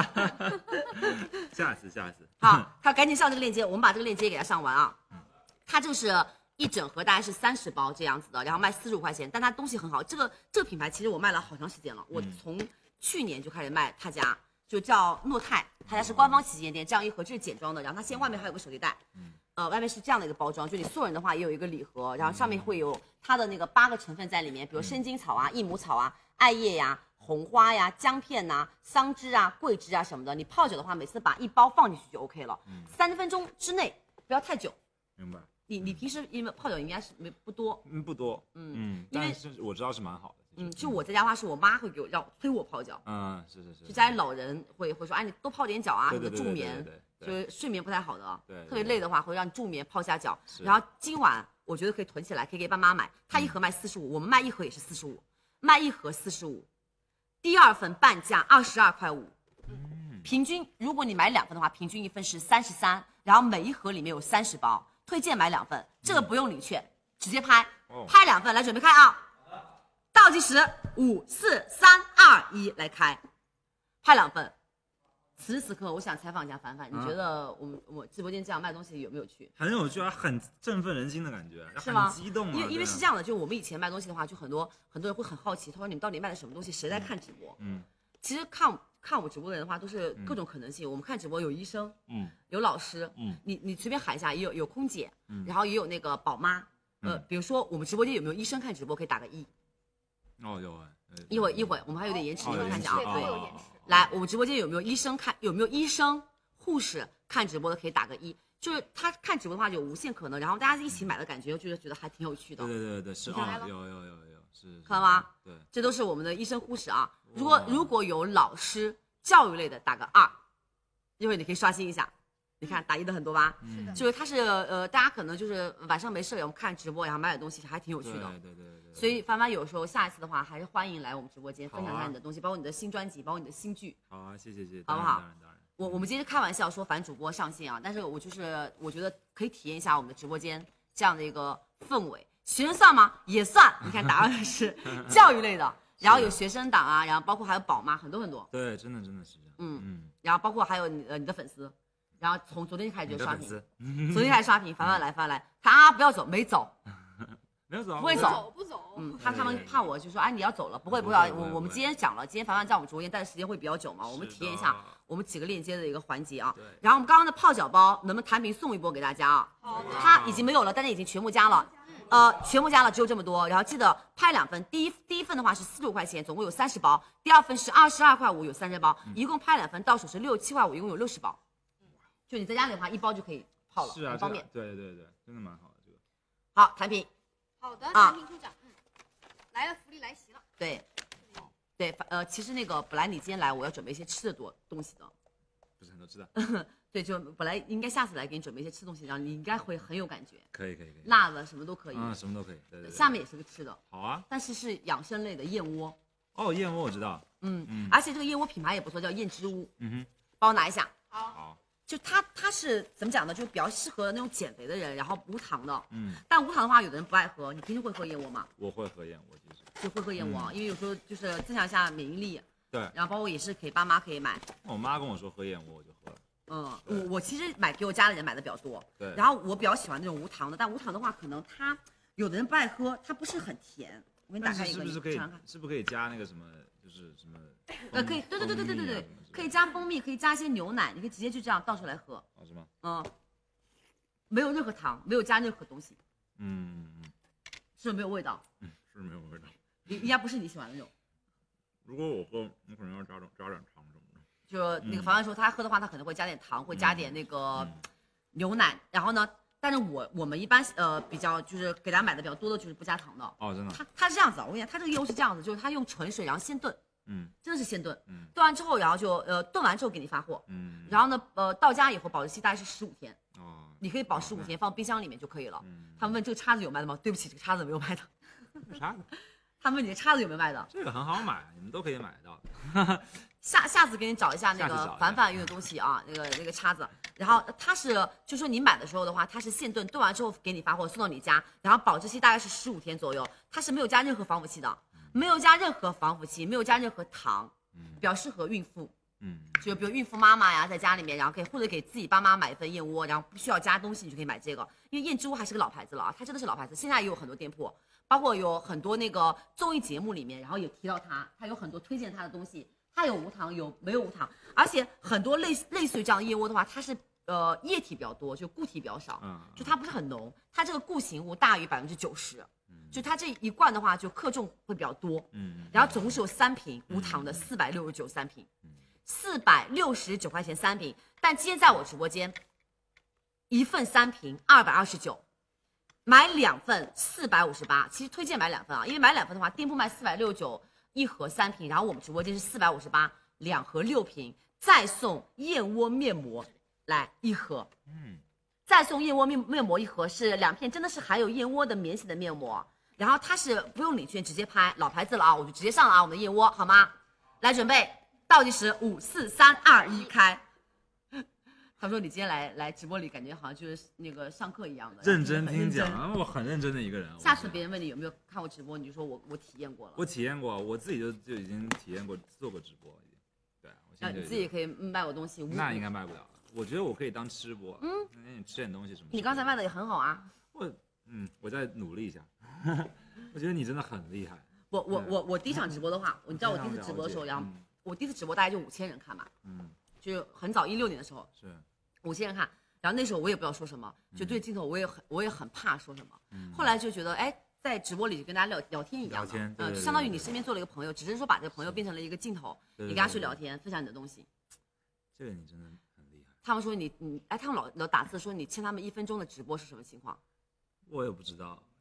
下次，下次。 好，他赶紧上这个链接，我们把这个链接给他上完啊。它就是一整盒大概是三十包这样子的，然后卖四十五块钱，但它东西很好。这个这个品牌其实我卖了好长时间了，我从去年就开始卖他家。就叫诺泰，他家是官方旗舰店，这样一盒这是简装的，然后它先外面还有个手提袋，嗯，呃，外面是这样的一个包装，就你送人的话也有一个礼盒，然后上面会有它的那个八个成分在里面，比如生筋草啊、益母草啊、艾叶呀、红花呀、姜片呐、啊、桑枝啊、桂枝啊什么的。你泡脚的话，每次把一包放进去就 OK 了，嗯，三十分钟之内，不要太久。 明白。 你你平时因为泡脚应该是没不多， 嗯，不多，嗯嗯，但是我知道是蛮好的。 嗯，就我在家的话，是我妈会给我要催我泡脚。 嗯，是是是。 就家里老人会会说，哎，你多泡点脚啊，什么助眠，就是睡眠不太好的，对，特别累的话会让你助眠，泡下脚。然后今晚我觉得可以囤起来，可以给爸妈买。它一盒卖四十五，我们卖一盒也是四十五，卖一盒四十五，第二份半价二十二块五。嗯，平均如果你买两份的话，平均一份是三十三，然后每一盒里面有三十包，推荐买两份，这个不用领券，直接拍，拍两份来准备开啊。倒计时，五、四、三、二、一，来开，拍两份。此时此刻，我想采访一下凡凡，你觉得我们我直播间这样卖东西有没有趣？ 很有趣啊，很振奋人心的感觉， 是吗？ 很激动啊！ 因为因为是这样的，就我们以前卖东西的话，就很多很多人会很好奇，他说你们到底卖的什么东西？谁在看直播？嗯，其实看看我们直播的人的话，都是各种可能性。嗯、我们看直播有医生，嗯，有老师，嗯，你你随便喊一下，也有有空姐，嗯，然后也有那个宝妈，呃，嗯、比如说我们直播间有没有医生看直播？可以打个一。 哦，有哎， 一会儿一会儿我们还有点延迟， 你们看一下啊。 对， 对，来，我们直播间有没有医生看？有没有医生、护士看直播的？可以打个一。就是他看直播的话，有无限可能，然后大家一起买的感觉，就是觉得还挺有趣的。 对对对对，是啊，有有有有有，是。 看到吗？ 对， 这都是我们的医生护士啊。如果如果有老师、教育类的，打个二，一会儿你可以刷新一下。 你看打一的很多吧？ 是的， 就是它是呃，大家可能就是晚上没事，我们看直播，然后买点东西，还挺有趣的。 对对对对。 所以凡凡有时候下一次的话，还是欢迎来我们直播间分享一啊下你的东西，包括你的新专辑，包括你的新剧。 好啊，谢谢谢谢， 好不好？ 当然当然。 我我们今天开玩笑说反主播上线啊，但是我就是我觉得可以体验一下我们的直播间这样的一个氛围。学生算吗？也算。你看答案是教育类的，然后有学生党啊，然后包括还有宝妈，很多很多。 对，真的真的是这样。 嗯嗯。 然后包括还有你呃你的粉丝，然后从昨天开始就刷屏， 你昨天开始刷屏，凡凡来凡凡来，他啊不要走，没走。 没有走， 不会走， 不走。 嗯，他他们怕我就说，哎，你要走了，不会不会，我我们今天讲了，今天凡凡在我们直播间待的时间会比较久嘛，我们体验一下我们几个链接的一个环节啊。然后我们刚刚的泡脚包，能不能弹屏送一波给大家啊？ 好的。 它已经没有了，但是已经全部加了，呃，全部加了，只有这么多。然后记得拍两份，第一第一份的话是四十五块钱，总共有三十包；第二份是二十二块五，有三十包，一共拍两份，到手是六七块五，一共有六十包。就你在家里的话，一包就可以泡了， 是啊， 很方便。 对对对，真的蛮好的这个。 好，弹屏。 好的，弹屏抽奖，嗯，来了，福利来袭了。 对，对，呃，其实那个本来你今天来，我要准备一些吃的多东西的， 不是很多吃的。 对，就本来应该下次来给你准备一些吃的东西，然后你应该会很有感觉。 可以可以可以。 辣的什么都可以。 嗯，什么都可以。对对。 下面也是个吃的。 好啊。 但是是养生类的燕窝。 哦，燕窝我知道。 嗯嗯。而且这个燕窝品牌也不错，叫燕之屋。 嗯哼。 帮我拿一下。 好。 好。 就它它是怎么讲呢？就比较适合那种减肥的人，然后无糖的。 嗯。 但无糖的话，有的人不爱喝。你平时会喝燕窝吗？ 我会喝燕窝，其实。 就会喝燕窝，嗯、因为有时候就是增强一下免疫力。 对。 然后包括也是可以，爸妈可以买。 我妈跟我说喝燕窝，我就喝了。 嗯，我我其实买给我家里人买的比较多。 对。 然后我比较喜欢那种无糖的，但无糖的话，可能它有的人不爱喝，它不是很甜。我给你打开一个， 是不是可以？ 尝尝看是不是可以加那个什么？就是什么？ 呃，可以，对对对对对对对，可以加蜂蜜，可以加一些牛奶，你可以直接就这样倒出来喝。 哦，是吗？ 嗯，没有任何糖，没有加任何东西。 嗯嗯。 是不是没有味道？ 嗯，是没有味道。 应应该不是你喜欢的那种。 如果我喝，我可能要加点加点糖什么的。 就那个凡凡说他喝的话，他可能会加点糖，会加点那个牛奶。然后呢，但是我我们一般呃比较就是给大家买的比较多的就是不加糖的。 哦，真的。 它它是这样子，我跟你讲，它这个燕窝是这样子，就是它用纯水，然后先炖。 嗯， 真的是先炖， 嗯， 炖完之后，然后就呃炖完之后给你发货， 嗯， 然后呢，呃到家以后保质期大概是十五天， 哦， 你可以保十五天，放冰箱里面就可以了。 嗯， 他们问这个叉子有卖的吗？对不起，这个叉子没有卖的。 叉子？ 他们问你的叉子有没有卖的？ 这个很好买，你们都可以买得到。 下下次给你找一下那个凡凡用的东西啊，那个那个叉子，然后它是就说你买的时候的话，它是现炖，炖完之后给你发货送到你家，然后保质期大概是十五天左右，它是没有加任何防腐剂的，没有加任何防腐剂，没有加任何糖。比较适合孕妇，嗯，就比如孕妇妈妈呀，在家里面，然后可以或者给自己爸妈买一份燕窝，然后不需要加东西，你就可以买这个。因为燕之屋还是个老牌子了啊，它真的是老牌子，现在也有很多店铺，包括有很多那个综艺节目里面，然后也提到它，它有很多推荐它的东西，它有无糖，有没有无糖，而且很多类类似于这样的燕窝的话，它是呃液体比较多，就固体比较少，嗯，就它不是很浓，它这个固形物大于百分之九十。就它这一罐的话，就克重会比较多，嗯，然后总共是有三瓶无糖的，四百六十九三瓶，四百六十九块钱三瓶。但今天在我直播间，一份三瓶二百二十九，买两份四百五十八。其实推荐买两份啊，因为买两份的话，店铺卖四百六十九一盒三瓶，然后我们直播间是四百五十八两盒六瓶，再送燕窝面膜来一盒，嗯，再送燕窝面面膜一盒是两片，真的是含有燕窝的免洗的面膜。然后它是不用领券直接拍，老牌子了啊，我就直接上了啊，我们的燕窝好吗？来准备倒计时，五四三二一开。他说你今天来来直播里，感觉好像就是那个上课一样的， 认真听讲，我很认真的一个人。 下次别人问你有没有看过直播，你就说我我体验过了。 我体验过，我自己就就已经体验过做过直播，已经。对，我现在你自己可以卖我东西， 那应该卖不了。我觉得我可以当吃播，嗯，你吃点东西什么。 你刚才卖的也很好啊。 我嗯，我再努力一下。我觉得你真的很厉害。 我我我我第一场直播的话，你知道我第一次直播的时候，然后我第一次直播大概就五千人看吧，嗯，就很早一六年的时候是五千人看，然后那时候我也不知道说什么，就对镜头我也很我也很怕说什么，嗯，后来就觉得哎，在直播里就跟大家聊聊天一样的，嗯、呃，相当于你身边做了一个朋友，只是说把这个朋友变成了一个镜头，你跟他去聊天，分享你的东西。 这个你真的很厉害。 他们说你你哎，他们老老打字说你欠他们一分钟的直播是什么情况？ 我也不知道。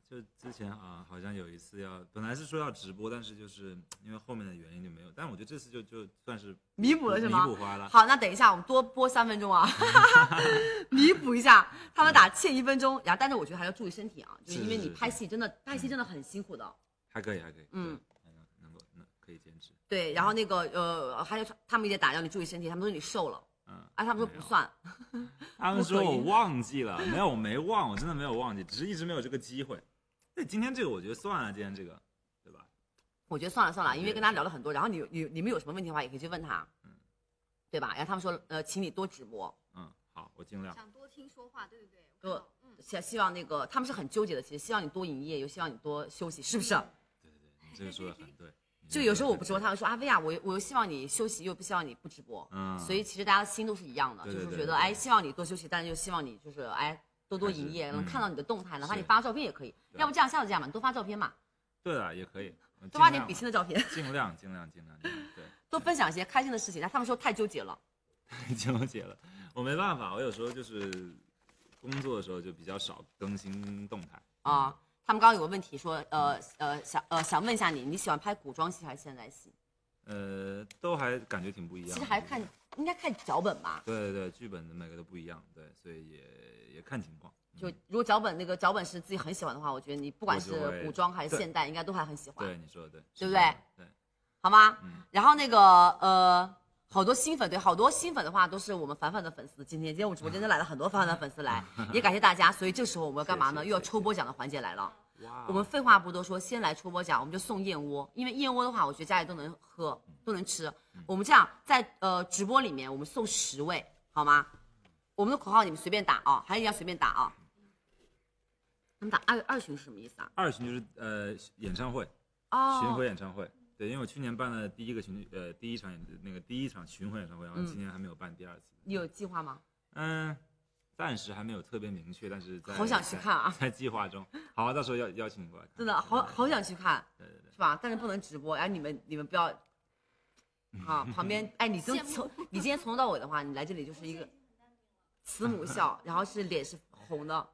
就之前啊，好像有一次要，本来是说要直播，但是就是因为后面的原因就没有。但我觉得这次就就算是弥补了是吗？ 弥补回来了。 好，那等一下我们多播三分钟啊，弥补一下。他们打欠一分钟，然后但是我觉得还要注意身体啊，就是因为你拍戏真的拍戏真的很辛苦的。 还可以，还可以， 嗯， 能够能可以坚持。 对，然后那个呃，还有他们也打，让你注意身体，他们说你瘦了。嗯，啊，他们说不算， 他们说我忘记了，没有，我没忘，我真的没有忘记，只是一直没有这个机会。对，今天这个我觉得算了，今天这个，对吧？ 我觉得算了算了，因为跟他聊了很多，然后你你你们有什么问题的话，也可以去问他，嗯，对吧？然后他们说，呃，请你多直播， 嗯，好，我尽量。 想多听说话，对不对？ 多，嗯，希希望那个他们是很纠结的，其实希望你多营业，又希望你多休息，是不是？ 对对对，你这个说的很对。 就有时候我不直播，他们说阿薇啊，我我又希望你休息，又不希望你不直播，嗯，所以其实大家的心都是一样的，就是觉得哎，希望你多休息，但是又希望你就是哎多多营业，能看到你的动态，哪怕你发照片也可以，要不这样下次这样吧，你多发照片嘛。 对了，也可以， 多发点比心的照片， 尽量尽量尽量，对， 多分享一些开心的事情。但他们说太纠结了， 太纠结了，我没办法，我有时候就是工作的时候就比较少更新动态啊。他们刚刚有个问题说，呃呃想呃想问一下你，你喜欢拍古装戏还是现代戏？ 呃，都还感觉挺不一样。 其实还看应该看脚本吧。 对对对，剧本的每个都不一样，对，所以也也看情况。 就如果脚本那个脚本是自己很喜欢的话，我觉得你不管是古装还是现代，应该都还很喜欢。 对，你说的对， 对不对？ 对， 好吗？嗯。然后那个呃。好多新粉，对，好多新粉的话都是我们凡凡的粉丝。今天，今天我直播间真来了很多凡凡的粉丝来，也感谢大家。所以这时候我们要干嘛呢？又要抽波奖的环节来了。哇！我们废话不多说，先来抽波奖，我们就送燕窝。因为燕窝的话，我觉得家里都能喝，都能吃。我们这样在呃直播里面，我们送十位，好吗？我们的口号你们随便打啊，还是要随便打啊。他们打二二巡是什么意思啊？ 二巡就是呃演唱会， 哦， 巡回演唱会。对，因为我去年办了第一个巡呃第一场那个第一场巡回演唱会，然后今年还没有办第二次。 你有计划吗？ 嗯，暂时还没有特别明确，但是在好想去看啊， 在计划中。好，到时候邀邀请你过来看。 真的好好想去看， 对对对， 是吧？但是不能直播，哎，你们你们不要，啊，旁边哎，你就从你今天从头到尾的话，你来这里就是一个慈母笑，然后是脸是红的，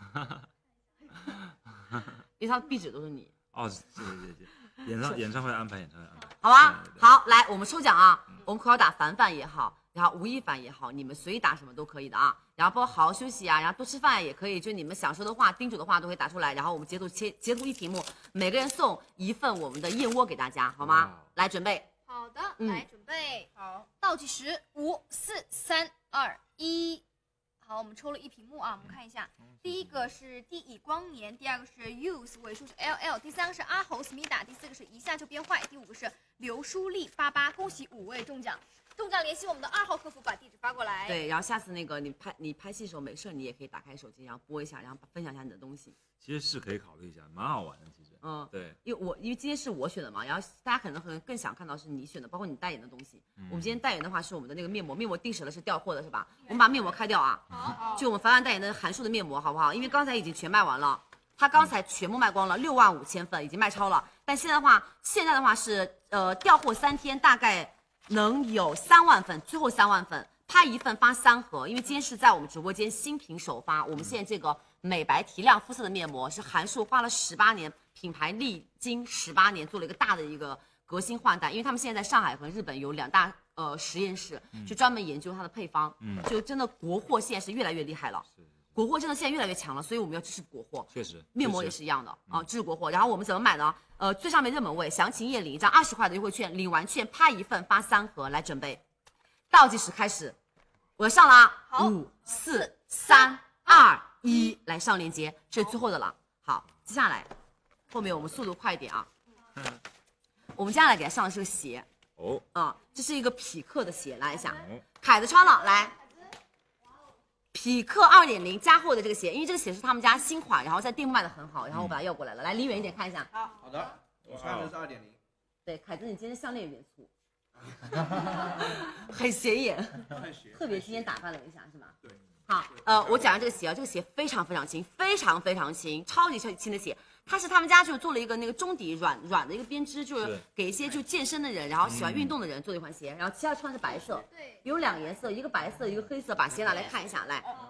因为他的壁纸都是你。 哦，谢谢谢谢。演唱演唱会安排，演唱会安排， 好吧？好，来我们抽奖啊！我们口号打凡凡也好，然后吴亦凡也好，你们随意打什么都可以的啊。然后包括好好休息啊，然后多吃饭也可以，就你们想说的话、叮嘱的话都可以打出来。然后我们截图切截图一屏幕，每个人送一份我们的燕窝给大家，好吗？来准备。 好的，来准备。好，倒计时，五、四、三、二、一。好，我们抽了一屏幕啊，我们看一下，第一个是地以光年，第二个是 use 尾数是 L L， 第三个是阿猴思密达，第四个是一下就变坏，第五个是刘舒丽八八，恭喜五位中奖，中奖联系我们的二号客服把地址发过来。 对，然后下次那个你拍你拍戏的时候没事，你也可以打开手机，然后播一下，然后分享一下你的东西。 其实是可以考虑一下，蛮好玩的，其实。嗯，对， 因为我因为今天是我选的嘛，然后大家可能可能更想看到是你选的，包括你代言的东西。嗯、我们今天代言的话是我们的那个面膜，面膜定时的是调货的是吧？我们把面膜开掉啊，好，就我们凡凡代言的韩束的面膜，好不好？因为刚才已经全卖完了，它刚才全部卖光了，六万五千份已经卖超了。但现在的话，现在的话是呃调货三天，大概能有三万份，最后三万份。拍一份发三盒，因为今天是在我们直播间新品首发。我们现在这个美白提亮肤色的面膜是韩束花了十八年，品牌历经十八年做了一个大的一个革新换代，因为他们现在在上海和日本有两大呃实验室，就专门研究它的配方，嗯，就真的国货现在是越来越厉害了。国货真的现在越来越强了，所以我们要支持国货。 确实， 面膜也是一样的啊，支持国货。然后我们怎么买呢？呃，最上面热门位，详情页领一张二十块的优惠券，领完券拍一份发三盒，来准备，倒计时开始。我要上了啊！五、四、三、二、一，来上链接，这是最后的了。好，接下来后面我们速度快一点啊。我们接下来给它上的是个鞋哦，啊，这是一个匹克的鞋，来一下，凯子穿了，来，匹克二点零加厚的这个鞋，因为这个鞋是他们家新款，然后在店铺卖的很好，然后我把它要过来了，来离远一点看一下。 好，好的，我穿的是二点零。 对，凯子，你今天项链有点粗。很显眼，特别今天打扮了一下，是吧？对。好，呃，我讲下这个鞋啊，这个鞋非常非常轻，非常非常轻，超级超级轻的鞋。它是他们家就是做了一个那个中底软软的一个编织，就是给一些就健身的人，然后喜欢运动的人做的一款鞋。然后其他穿的是白色，对，有两个颜色，一个白色，一个黑色。把鞋拿来看一下，来，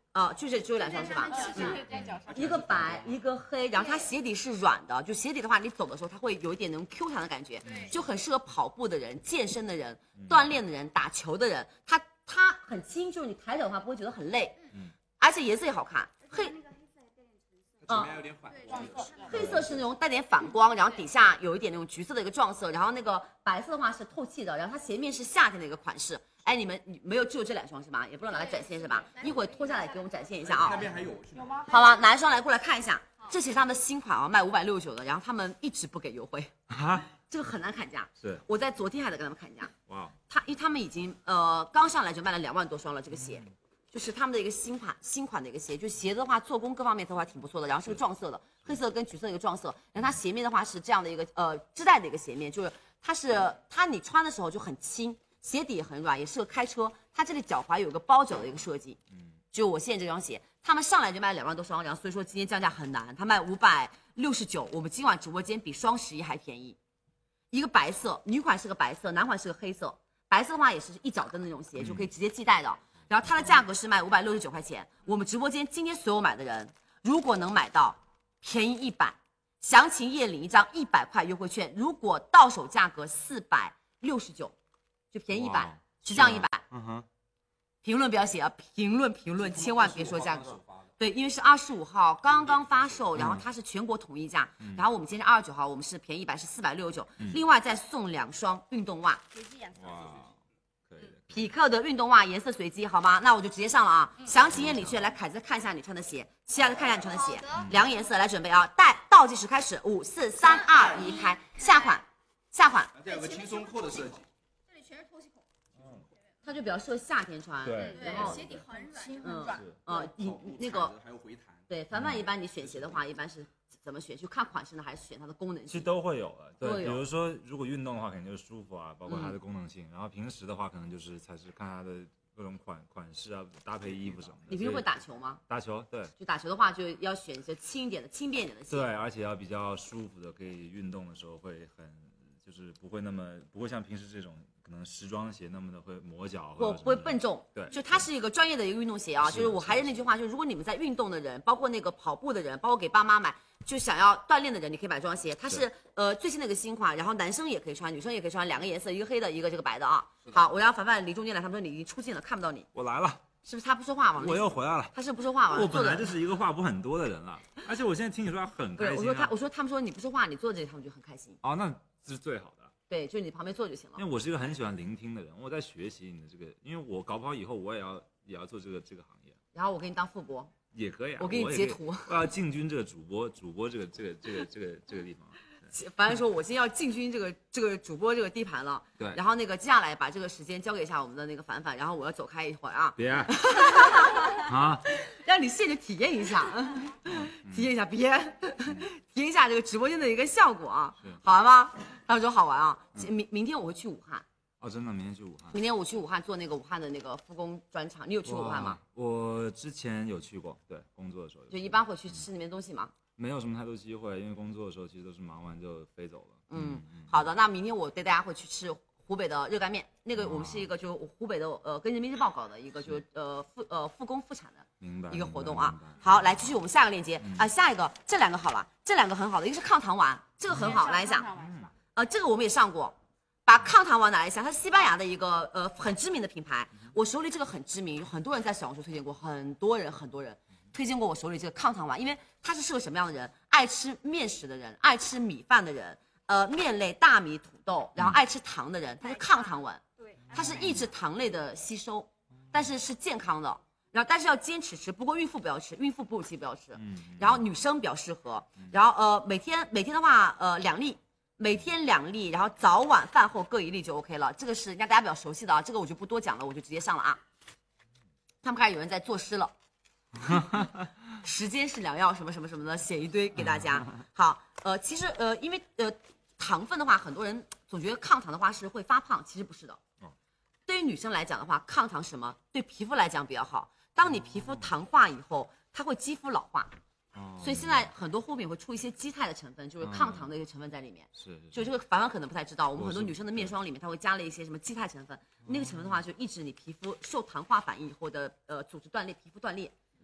呃，就这只有两双是吧？嗯，一个白，一个黑，然后它鞋底是软的，就鞋底的话，你走的时候它会有一点那种 Q 弹的感觉，就很适合跑步的人、健身的人、锻炼的人、打球的人。它它很轻，就是你抬脚的话不会觉得很累，嗯，而且颜色也好看，黑。 前面有点反光， 黑色是那种带点反光，然后底下有一点那种橘色的一个撞色，然后那个白色的话是透气的，然后它鞋面是夏天的一个款式。哎，你们没有只有这两双是吧？也不知道拿来展现是吧？一会儿脱下来给我们展现一下啊。 那边还有是吗？ 好吧，拿一双来过来看一下，这是他们的新款啊，卖五百六十九的，然后他们一直不给优惠啊， 这个很难砍价。 是， 我在昨天还在跟他们砍价。 哇， 他因为他们已经呃刚上来就卖了两万多双了，这个鞋。嗯，就是他们的一个新款新款的一个鞋，就鞋子的话做工各方面都还挺不错的，然后是个撞色的，黑色跟橘色的一个撞色，然后它鞋面的话是这样的一个呃织带的一个鞋面，就是它是它你穿的时候就很轻，鞋底也很软，也适合开车，它这里脚踝有一个包脚的一个设计，嗯，就我现在这双鞋，他们上来就卖两万多双，然后所以说今天降价很难，它卖五百六十九，我们今晚直播间比双十一还便宜，一个白色，女款是个白色，男款是个黑色，白色的话也是一脚跟的那种鞋，就可以直接系带的。然后它的价格是卖五百六十九块钱，我们直播间今天所有买的人，如果能买到，便宜一百，详情页领一张一百块优惠券，如果到手价格四百六十九，就便宜一百，只降一百。嗯哼，评论不要写啊，评论评论千万别说价格。对，因为是二十五号刚刚发售，然后它是全国统一价，嗯、然后我们今天是二十九号，我们是便宜一百，是四百六十九，另外再送两双运动袜。 哇。 匹克的运动袜颜色随机，好吗？那我就直接上了啊！详情页领券，来凯子看一下你穿的鞋，其他的看一下你穿的鞋，两个颜色来准备啊！带倒计时开始，五四三二一开，下款，下款。 这有个轻松扣的设计， 这里全是透气孔， 它就比较适合夏天穿。 对， 然后鞋底很软， 嗯嗯，你那个还有回弹。 对，凡凡一般你选鞋的话，一般是怎么选？就看款式呢，还是选它的功能性？ 其实都会有的，对， 比如说如果运动的话，肯定就是舒服啊，包括它的功能性。嗯、然后平时的话，可能就是才是看它的各种款款式啊，搭配衣服什么的。 你平时会打球吗？ 打球，对。 就打球的话，就要选一些轻一点的、轻便一点的鞋。 对，而且要比较舒服的，可以运动的时候会很，就是不会那么不会像平时这种可能时装鞋那么的会磨脚， 不不会笨重。 对， 就它是一个专业的一个运动鞋啊。就是我还是那句话，就是如果你们在运动的人，包括那个跑步的人，包括给爸妈买。就想要锻炼的人，你可以买这双鞋，它是呃最新的一个新款，然后男生也可以穿，女生也可以穿，两个颜色，一个黑的，一个这个白的啊。好，我让凡凡离中间来，他们说你已经出镜了，看不到你。 我来了， 是不是他不说话吗？ 我又回来了。 他是不说话吗？ 我本来就是一个话不很多的人了，而且我现在听你说很开心、啊。 我说他，我说他们说你不说话，你坐这里，他们就很开心。 哦，那这是最好的。 对，就你旁边坐就行了。 因为我是一个很喜欢聆听的人，我在学习你的这个，因为我搞不好以后我也要也要做这个这个行业。 然后我给你当副播。 也可以啊， 我给你截图。 我要进军这个主播，主播这个这个这个这个这个地方。 反正说，我先要进军这个这个主播这个地盘了。 对。 然后那个接下来把这个时间交给一下我们的那个凡凡，然后我要走开一会儿啊。 别。啊。 让你现场体验一下，体验一下，别，体验一下这个直播间的一个效果啊，好玩吗？他们说好玩啊。明明天我会去武汉。 哦，真的，明天去武汉。 明天我去武汉做那个武汉的那个复工专场，你有去过武汉吗？ 我之前有去过，对，工作的时候。 就一般会去吃那边东西吗？ 没有什么太多机会，因为工作的时候其实都是忙完就飞走了。 嗯，嗯好的，那明天我带大家会去吃湖北的热干面，那个我们是一个就湖北的呃跟人民日报搞的一个就呃复呃复工复产的一个活动啊。好，来继续我们下个链接啊、嗯呃，下一个这两个好了，这两个很好的，一个是抗糖丸，这个很好，来一下，呃这个我们也上过。把抗糖丸拿来一下，它是西班牙的一个呃很知名的品牌，我手里这个很知名，很多人在小红书推荐过，很多人很多人推荐过我手里这个抗糖丸，因为它是适合什么样的人？爱吃面食的人，爱吃米饭的人，呃面类大米、土豆，然后爱吃糖的人，它是抗糖丸，对，它是抑制糖类的吸收，但是是健康的，然后但是要坚持吃，不过孕妇不要吃，孕妇哺乳期不要吃，然后女生比较适合，然后呃每天每天的话呃两粒。每天两粒，然后早晚饭后各一粒就 OK 了。这个是人家大家比较熟悉的啊，这个我就不多讲了，我就直接上了啊。他们开始有人在作诗了，时间是良药，什么什么什么的，写一堆给大家。好，呃，其实呃，因为呃糖分的话，很多人总觉得抗糖的话是会发胖，其实不是的。对于女生来讲的话，抗糖什么对皮肤来讲比较好。当你皮肤糖化以后，它会肌肤老化。所以现在很多护肤品会出一些基肽的成分，就是抗糖的一些成分在里面。 是， 就这个凡凡可能不太知道，我们很多女生的面霜里面它会加了一些什么基肽成分，那个成分的话就抑制你皮肤受糖化反应以后的呃组织断裂、皮肤断裂。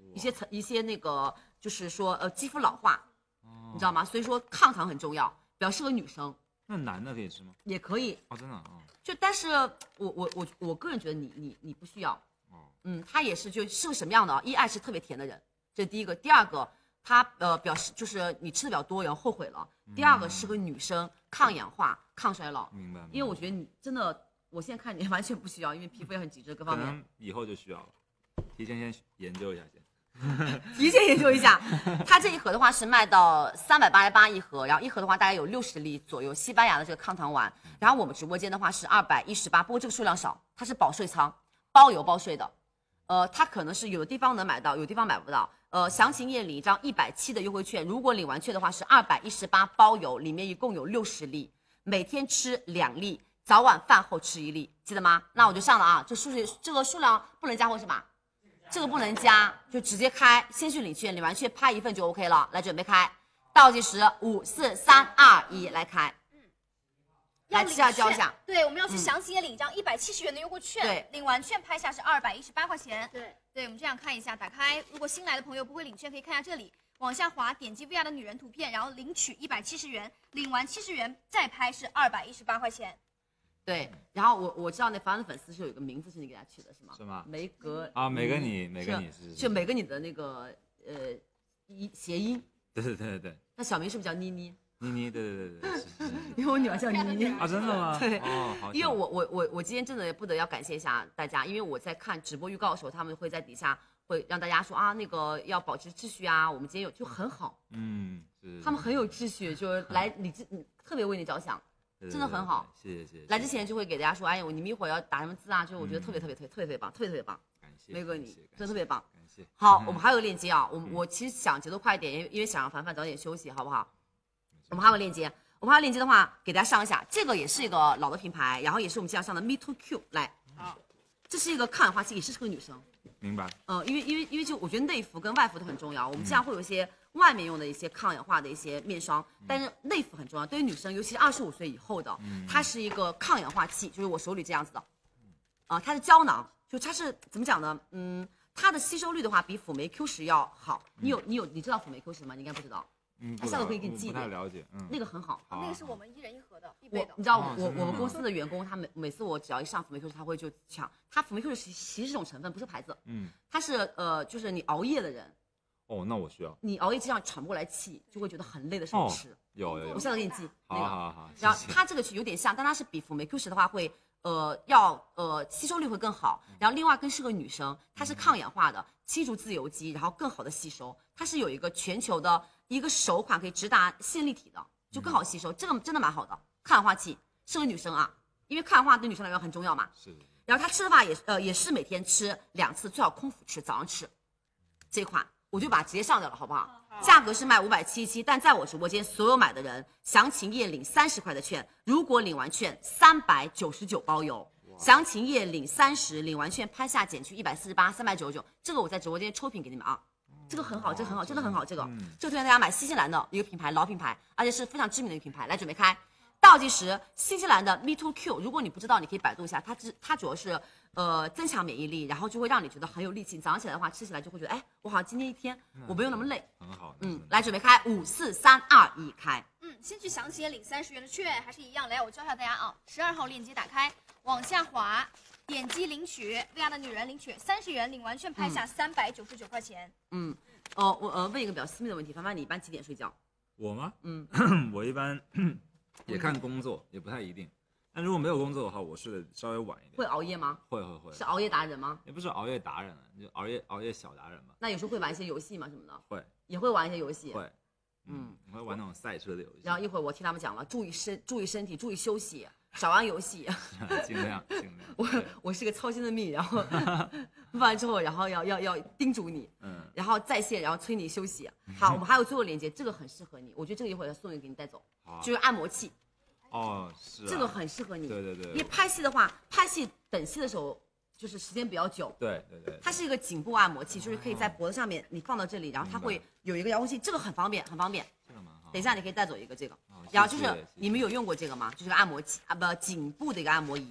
一些层一些那个就是说呃肌肤老化， 哦你知道吗？所以说抗糖很重要，比较适合女生， 那男的可以吃吗？ 也可以。 哦，真的哦。 就但是我我我我个人觉得你你你不需要。 哦。 嗯，它也是就是个什么样的啊？一爱吃特别甜的人，这是第一个。第二个，它呃表示就是你吃的比较多，然后后悔了。第二个适合女生，抗氧化、抗衰老。 明白。 因为我觉得你真的，我现在看你完全不需要，因为皮肤也很紧致，各方面。 可能以后就需要了，提前先研究一下先。 提前研究一下，它这一盒的话是卖到三百八十八一盒，然后一盒的话大概有六十粒左右。西班牙的这个抗糖丸，然后我们直播间的话是二百一十八，不过这个数量少，它是保税仓，包邮包税的。呃，它可能是有的地方能买到，有的地方买不到。呃，详情页领一张一百七的优惠券，如果领完券的话是二百一十八包邮，里面一共有六十粒，每天吃两粒，早晚饭后吃一粒，记得吗？那我就上了啊，这数这个数量不能加货是吧？这个不能加，就直接开，先去领券，领完券拍一份就 OK 了。来，准备开，倒计时五四三二一，来开。嗯，来吃下教一下。 对，我们要去详情页领一张一百七十元的优惠券。 对， 领完券拍下是二百一十八块钱。 对， 对，我们这样看一下，打开，如果新来的朋友不会领券，可以看一下这里，往下滑，点击 V R 的女人图片，然后领取一百七十元，领完七十元再拍是二百一十八块钱。 对，然后我我知道那凡的粉丝是有一个名字是你给他取的，是吗？ 是吗？ 梅格啊，梅格你，梅格你是就梅格你的那个呃一谐音。 对对对对对。 那小名是不是叫妮妮？ 妮妮，对对对对对。 因为我女儿叫妮妮。 啊，真的吗？ 对。 哦，好。 因为我我我我今天真的不得要感谢一下大家，因为我在看直播预告的时候，他们会在底下会让大家说啊那个要保持秩序啊，我们今天有就很好。 嗯，是。 他们很有秩序，就是来你这特别为你着想。真的很好， 谢谢谢谢。 来之前就会给大家说，哎，你们一会儿要打什么字啊？就我觉得特别特别特别特别特别棒，特别特别棒。 感谢， 梅哥你真的特别棒。 感谢。 好，我们还有个链接啊，我我其实想节奏快一点，因为因为想让凡凡早点休息，好不好？我们还有个链接，我们还有链接的话，给大家上一下，这个也是一个老的品牌，然后也是我们经常上的 Me Too Q， 来，好，这是一个抗氧化剂，也是适合女生。 明白。 呃，因为因为因为就我觉得内服跟外服都很重要，我们经常会有一些外面用的一些抗氧化的一些面霜，但是内服很重要，对于女生，尤其是二十五岁以后的，它是一个抗氧化剂，就是我手里这样子的，啊、呃，它是胶囊，就它是怎么讲呢？嗯，它的吸收率的话比辅酶 Q 十要好。你有你有你知道辅酶 Q 十吗？你应该不知道。 嗯， 下次可以给你记一点。不太了解，嗯， 那个很好， 那个是我们一人一盒的，必备的。 你知道我我们公司的员工，他每每次我只要一上辅酶 Q 十，他会就抢。它辅酶 Q 十其实是种成分，不是牌子。嗯，它是呃，就是你熬夜的人。 哦，那我需要。 你熬夜这样喘不过来气，就会觉得很累的时候吃。 有有有。 我下次给你记。 好好好。 然后它这个有点像，但它是比辅酶 Q 十的话会呃要呃吸收率会更好。然后另外更适合女生，它是抗氧化的，清除自由基，然后更好的吸收。它是有一个全球的。一个首款可以直达线粒体的，就更好吸收，这个真的蛮好的。抗氧化剂适合女生啊，因为抗氧化对女生来说很重要嘛。 是。 然后它吃的话也呃也是每天吃两次，最好空腹吃，早上吃。这款我就把它直接上掉了，好不好？好，价格是卖五百七十七，但在我直播间所有买的人，详情页领三十块的券，如果领完券三百九十九包邮。详情页领三十，领完券拍下减去一百四十八，三百九十九。这个我在直播间抽品给你们啊。这个很好，这个很好，真的很好。这个，嗯、这个推荐大家买新西兰的一个品牌，老品牌，而且是非常知名的一个品牌。来，准备开，倒计时，新西兰的 Me Too Q， 如果你不知道，你可以百度一下，它只它主要是呃增强免疫力，然后就会让你觉得很有力气。早上起来的话，吃起来就会觉得，哎，我好像今天一天我不用那么累。 很好。 嗯，来，准备开，五四三二一，开。 嗯，先去详情页领三十元的券，还是一样。来，我教一下大家啊，十二号链接打开，往下滑。点击领取 V R 的女人领取三十元，领完券拍下三百九十九块钱。 嗯，哦，我呃问一个比较私密的问题，凡凡，你一般几点睡觉？ 我吗？ 嗯， 我一般也看工作，也不太一定。但如果没有工作的话，我睡得稍微晚一点。 会熬夜吗？ 会会会。 是熬夜达人吗？ 也不是熬夜达人了，就熬夜熬夜小达人吧。 那有时候会玩一些游戏吗？什么的？ 会。也会玩一些游戏。 会。嗯，我会玩那种赛车的游戏。 然后一会儿我听他们讲了，注意身，注意身体，注意休息。少玩游戏， 尽量尽量。 我我是个操心的命，然后录完之后，然后要要要叮嘱你，嗯，然后在线，然后催你休息。好，我们还有最后链接，这个很适合你，我觉得这个一会儿要送一个给你带走，就是按摩器。 哦，是。 这个很适合你。 对对对。 因为拍戏的话，拍戏等戏的时候，就是时间比较久。 对对对。 它是一个颈部按摩器，就是可以在脖子上面你放到这里，然后它会有一个遥控器，这个很方便，很方便。 这个蛮好。 等一下，你可以带走一个这个。然后就是你们有用过这个吗？就是个按摩器啊，不，颈部的一个按摩仪。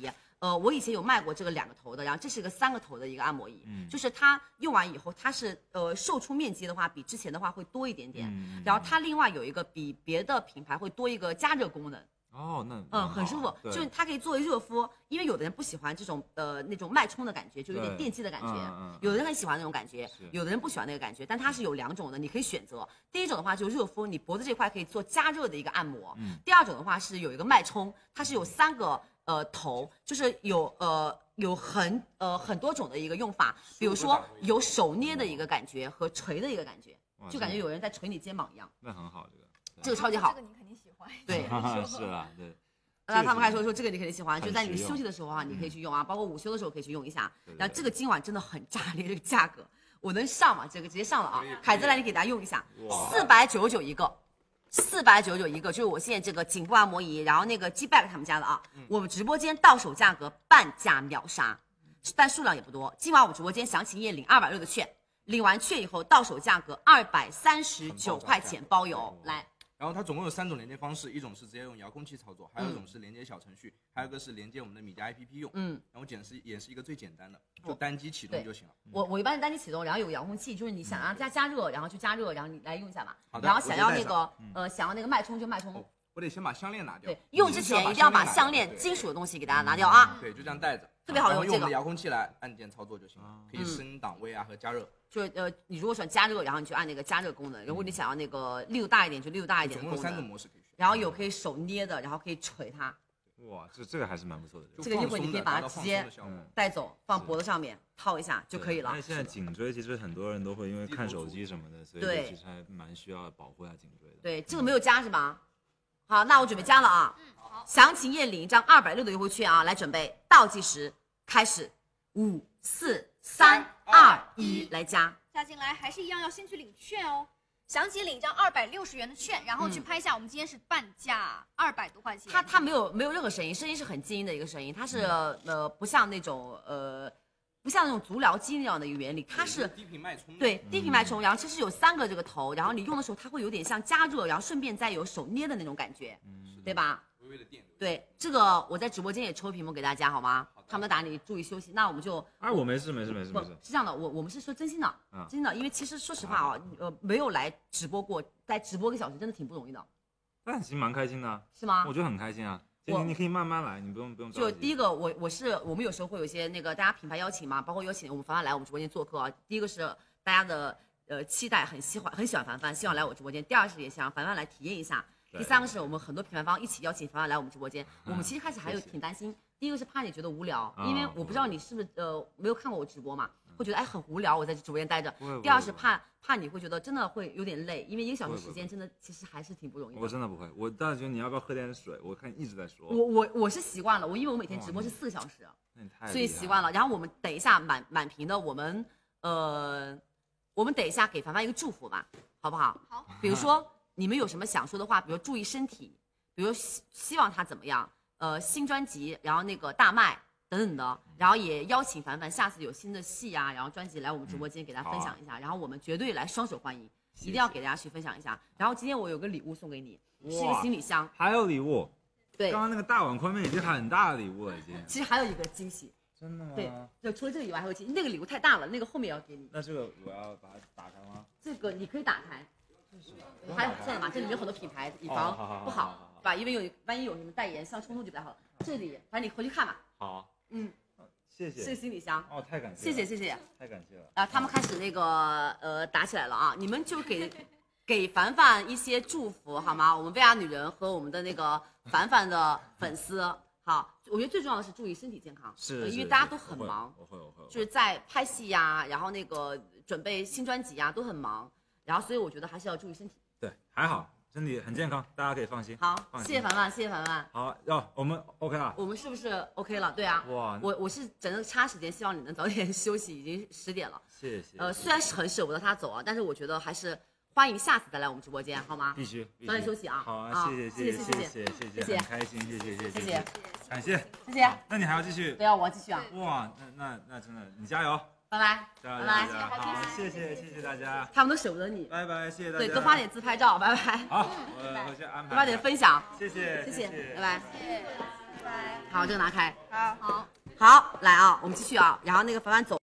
呃，我以前有卖过这个两个头的，然后这是一个三个头的一个按摩仪， 嗯就是它用完以后，它是呃售出面积的话，比之前的话会多一点点， 嗯然后它另外有一个比别的品牌会多一个加热功能。 哦，那嗯，很舒服，就是它可以作为热敷，因为有的人不喜欢这种呃那种脉冲的感觉，就有点电击的感觉， 嗯嗯、 有的人很喜欢那种感觉，有的人不喜欢那个感觉，但它是有两种的，你可以选择。第一种的话就是热敷，你脖子这块可以做加热的一个按摩； 嗯、 第二种的话是有一个脉冲，它是有三个呃头，就是有呃有很呃很多种的一个用法，比如说有手捏的一个感觉和捶的一个感觉，就感觉有人在捶你肩膀一样。 那很好，这个这个超级好， 这个你肯定喜欢。 对， 是啊，对。 那他们还说说这个你肯定喜欢，就在你休息的时候啊，你可以去用啊，包括午休的时候可以去用一下。然后这个今晚真的很炸裂，这个价格我能上吗？这个直接上了啊！凯子来，你给大家用一下，四百九十九一个，四百九十九一个，就是我现在这个颈部按摩仪，然后那个 G Bag 他们家的啊，我们直播间到手价格半价秒杀，但数量也不多。今晚我们直播间详情页领二百六的券，领完券以后到手价格二百三十九块钱包邮，来。 然后它总共有三种连接方式，一种是直接用遥控器操作，还有一种是连接小程序，嗯、还有一个是连接我们的米家 A P P 用。嗯，然后简是也是一个最简单的，就单机启动就行了。 我我一般是单机启动，然后有个遥控器，就是你想让加加热，然后就加热，然后你来用一下吧。 好的。 然后想要那个呃想要那个脉冲就脉冲。 哦，我得先把项链拿掉。 对，用之前一定要把项链金属的东西给大家拿掉啊。 对，就这样带着， 特别好用。 用我们的遥控器来按键操作就行了，可以升档位啊和加热。 就是呃，你如果想加热，然后你就按那个加热功能；如果你想要那个力度大一点，就力度大一点的功能。 总共有三种模式可以选。 然后有可以手捏的，然后可以捶它。 哇，这这个还是蛮不错的。 这个一会儿你可以把它直接带走，放脖子上面套一下就可以了。 那现在颈椎其实很多人都会因为看手机什么的，所以其实还蛮需要保护一下颈椎的。 对，这个没有加是吧？好，那我准备加了啊。嗯，好。详情页领一张二百六的优惠券啊，来准备倒计时开始，五四三二一，来加。 加进来还是一样，要先去领券哦。详情领一张二百六十元的券，然后去拍下。我们今天是半价二百多块钱。 它它没有没有任何声音，声音是很静音的一个声音，它是、嗯、呃不像那种呃不像那种足疗机那样的一个原理，它是低频脉冲。 对，低频脉冲，然后其实有三个这个头，然后你用的时候它会有点像加热，然后顺便再有手捏的那种感觉，嗯、对吧？ 微微的电流。 对，这个我在直播间也抽屏幕给大家好吗？他们都打你注意休息，那我们就哎，我没事没事没事没事， 是这样的，我我们是说真心的，嗯、真心的，因为其实说实话啊，呃，没有来直播过，在直播一个小时真的挺不容易的。 但其实蛮开心的， 是吗？ 我觉得很开心啊。你你可以慢慢来，你不用不用着急。 就第一个，我我是我们有时候会有一些那个大家品牌邀请嘛，包括邀请我们凡凡来我们直播间做客啊。第一个是大家的呃期待，很喜欢很喜欢凡凡，希望来我直播间。第二是也想让凡凡来体验一下。第三个是我们很多品牌方一起邀请凡凡来我们直播间。嗯、我们其实开始还有挺担心，第一个是怕你觉得无聊， 嗯、 因为我不知道你是不是呃没有看过我直播嘛，会觉得哎很无聊，我在直播间待着。第二是怕怕你会觉得真的会有点累，因为一个小时时间真的其实还是挺不容易的。 我真的不会，我倒是觉得你要不要喝点水？我看你一直在说。 我我我是习惯了，我因为我每天直播是四个小时， 那你太所以习惯了。然后我们等一下满满屏的，我们呃我们等一下给凡凡一个祝福吧，好不好？ 好。 比如说你们有什么想说的话，比如注意身体。比如希希望他怎么样，呃，新专辑，然后那个大麦等等的，然后也邀请凡凡下次有新的戏啊，然后专辑来我们直播间给大家分享一下，嗯啊、然后我们绝对来双手欢迎，谢谢一定要给大家去分享一下。然后今天我有个礼物送给你，是一个行李箱， 还有礼物， 对， 刚刚那个大碗宽面已经很大的礼物了，已经。 其实还有一个惊喜， 真的吗？ 对，就除了这个以外还有惊喜，那个礼物太大了，那个后面要给你。 那这个我要把它打开吗？ 这个你可以打开。还有算了吧，这里面有很多品牌，以防不好，对吧？因为有万一有什么代言相冲突就不太好了。这里，反正你回去看吧。 好， 嗯， 谢谢。 是行李箱。 哦，太感谢。 谢谢谢谢， 太感谢了。 啊，他们开始那个呃打起来了啊！你们就给给凡凡一些祝福好吗？我们薇娅女人和我们的那个凡凡的粉丝，好，我觉得最重要的是注意身体健康， 是， 因为大家都很忙， 我会我会， 就是在拍戏呀，然后那个准备新专辑呀，都很忙。然后，所以我觉得还是要注意身体。 对，还好，身体很健康，大家可以放心。 好，谢谢凡凡，谢谢凡凡。 好，要我们 OK 了。 我们是不是 OK 了？对啊。 哇， 我我是整个掐时间，希望你能早点休息，已经十点了。 谢谢。 呃，虽然是很舍不得他走啊，但是我觉得还是欢迎下次再来我们直播间，好吗？ 必须。 早点休息啊。 好啊，谢谢谢谢谢谢谢谢，很开心，谢谢谢谢谢谢，感谢谢谢。 那你还要继续？ 对啊，我要继续啊。 哇，那那那真的，你加油。 拜拜， 拜拜，好，谢谢谢谢大家， 他们都舍不得你， 拜拜，谢谢大家， 对，多发点自拍照，拜拜， 好，我回去安排， 多发点分享， 谢谢， 谢谢，拜拜。 好，这个拿开。 好，好， 好，来啊，我们继续啊。然后那个凡凡走。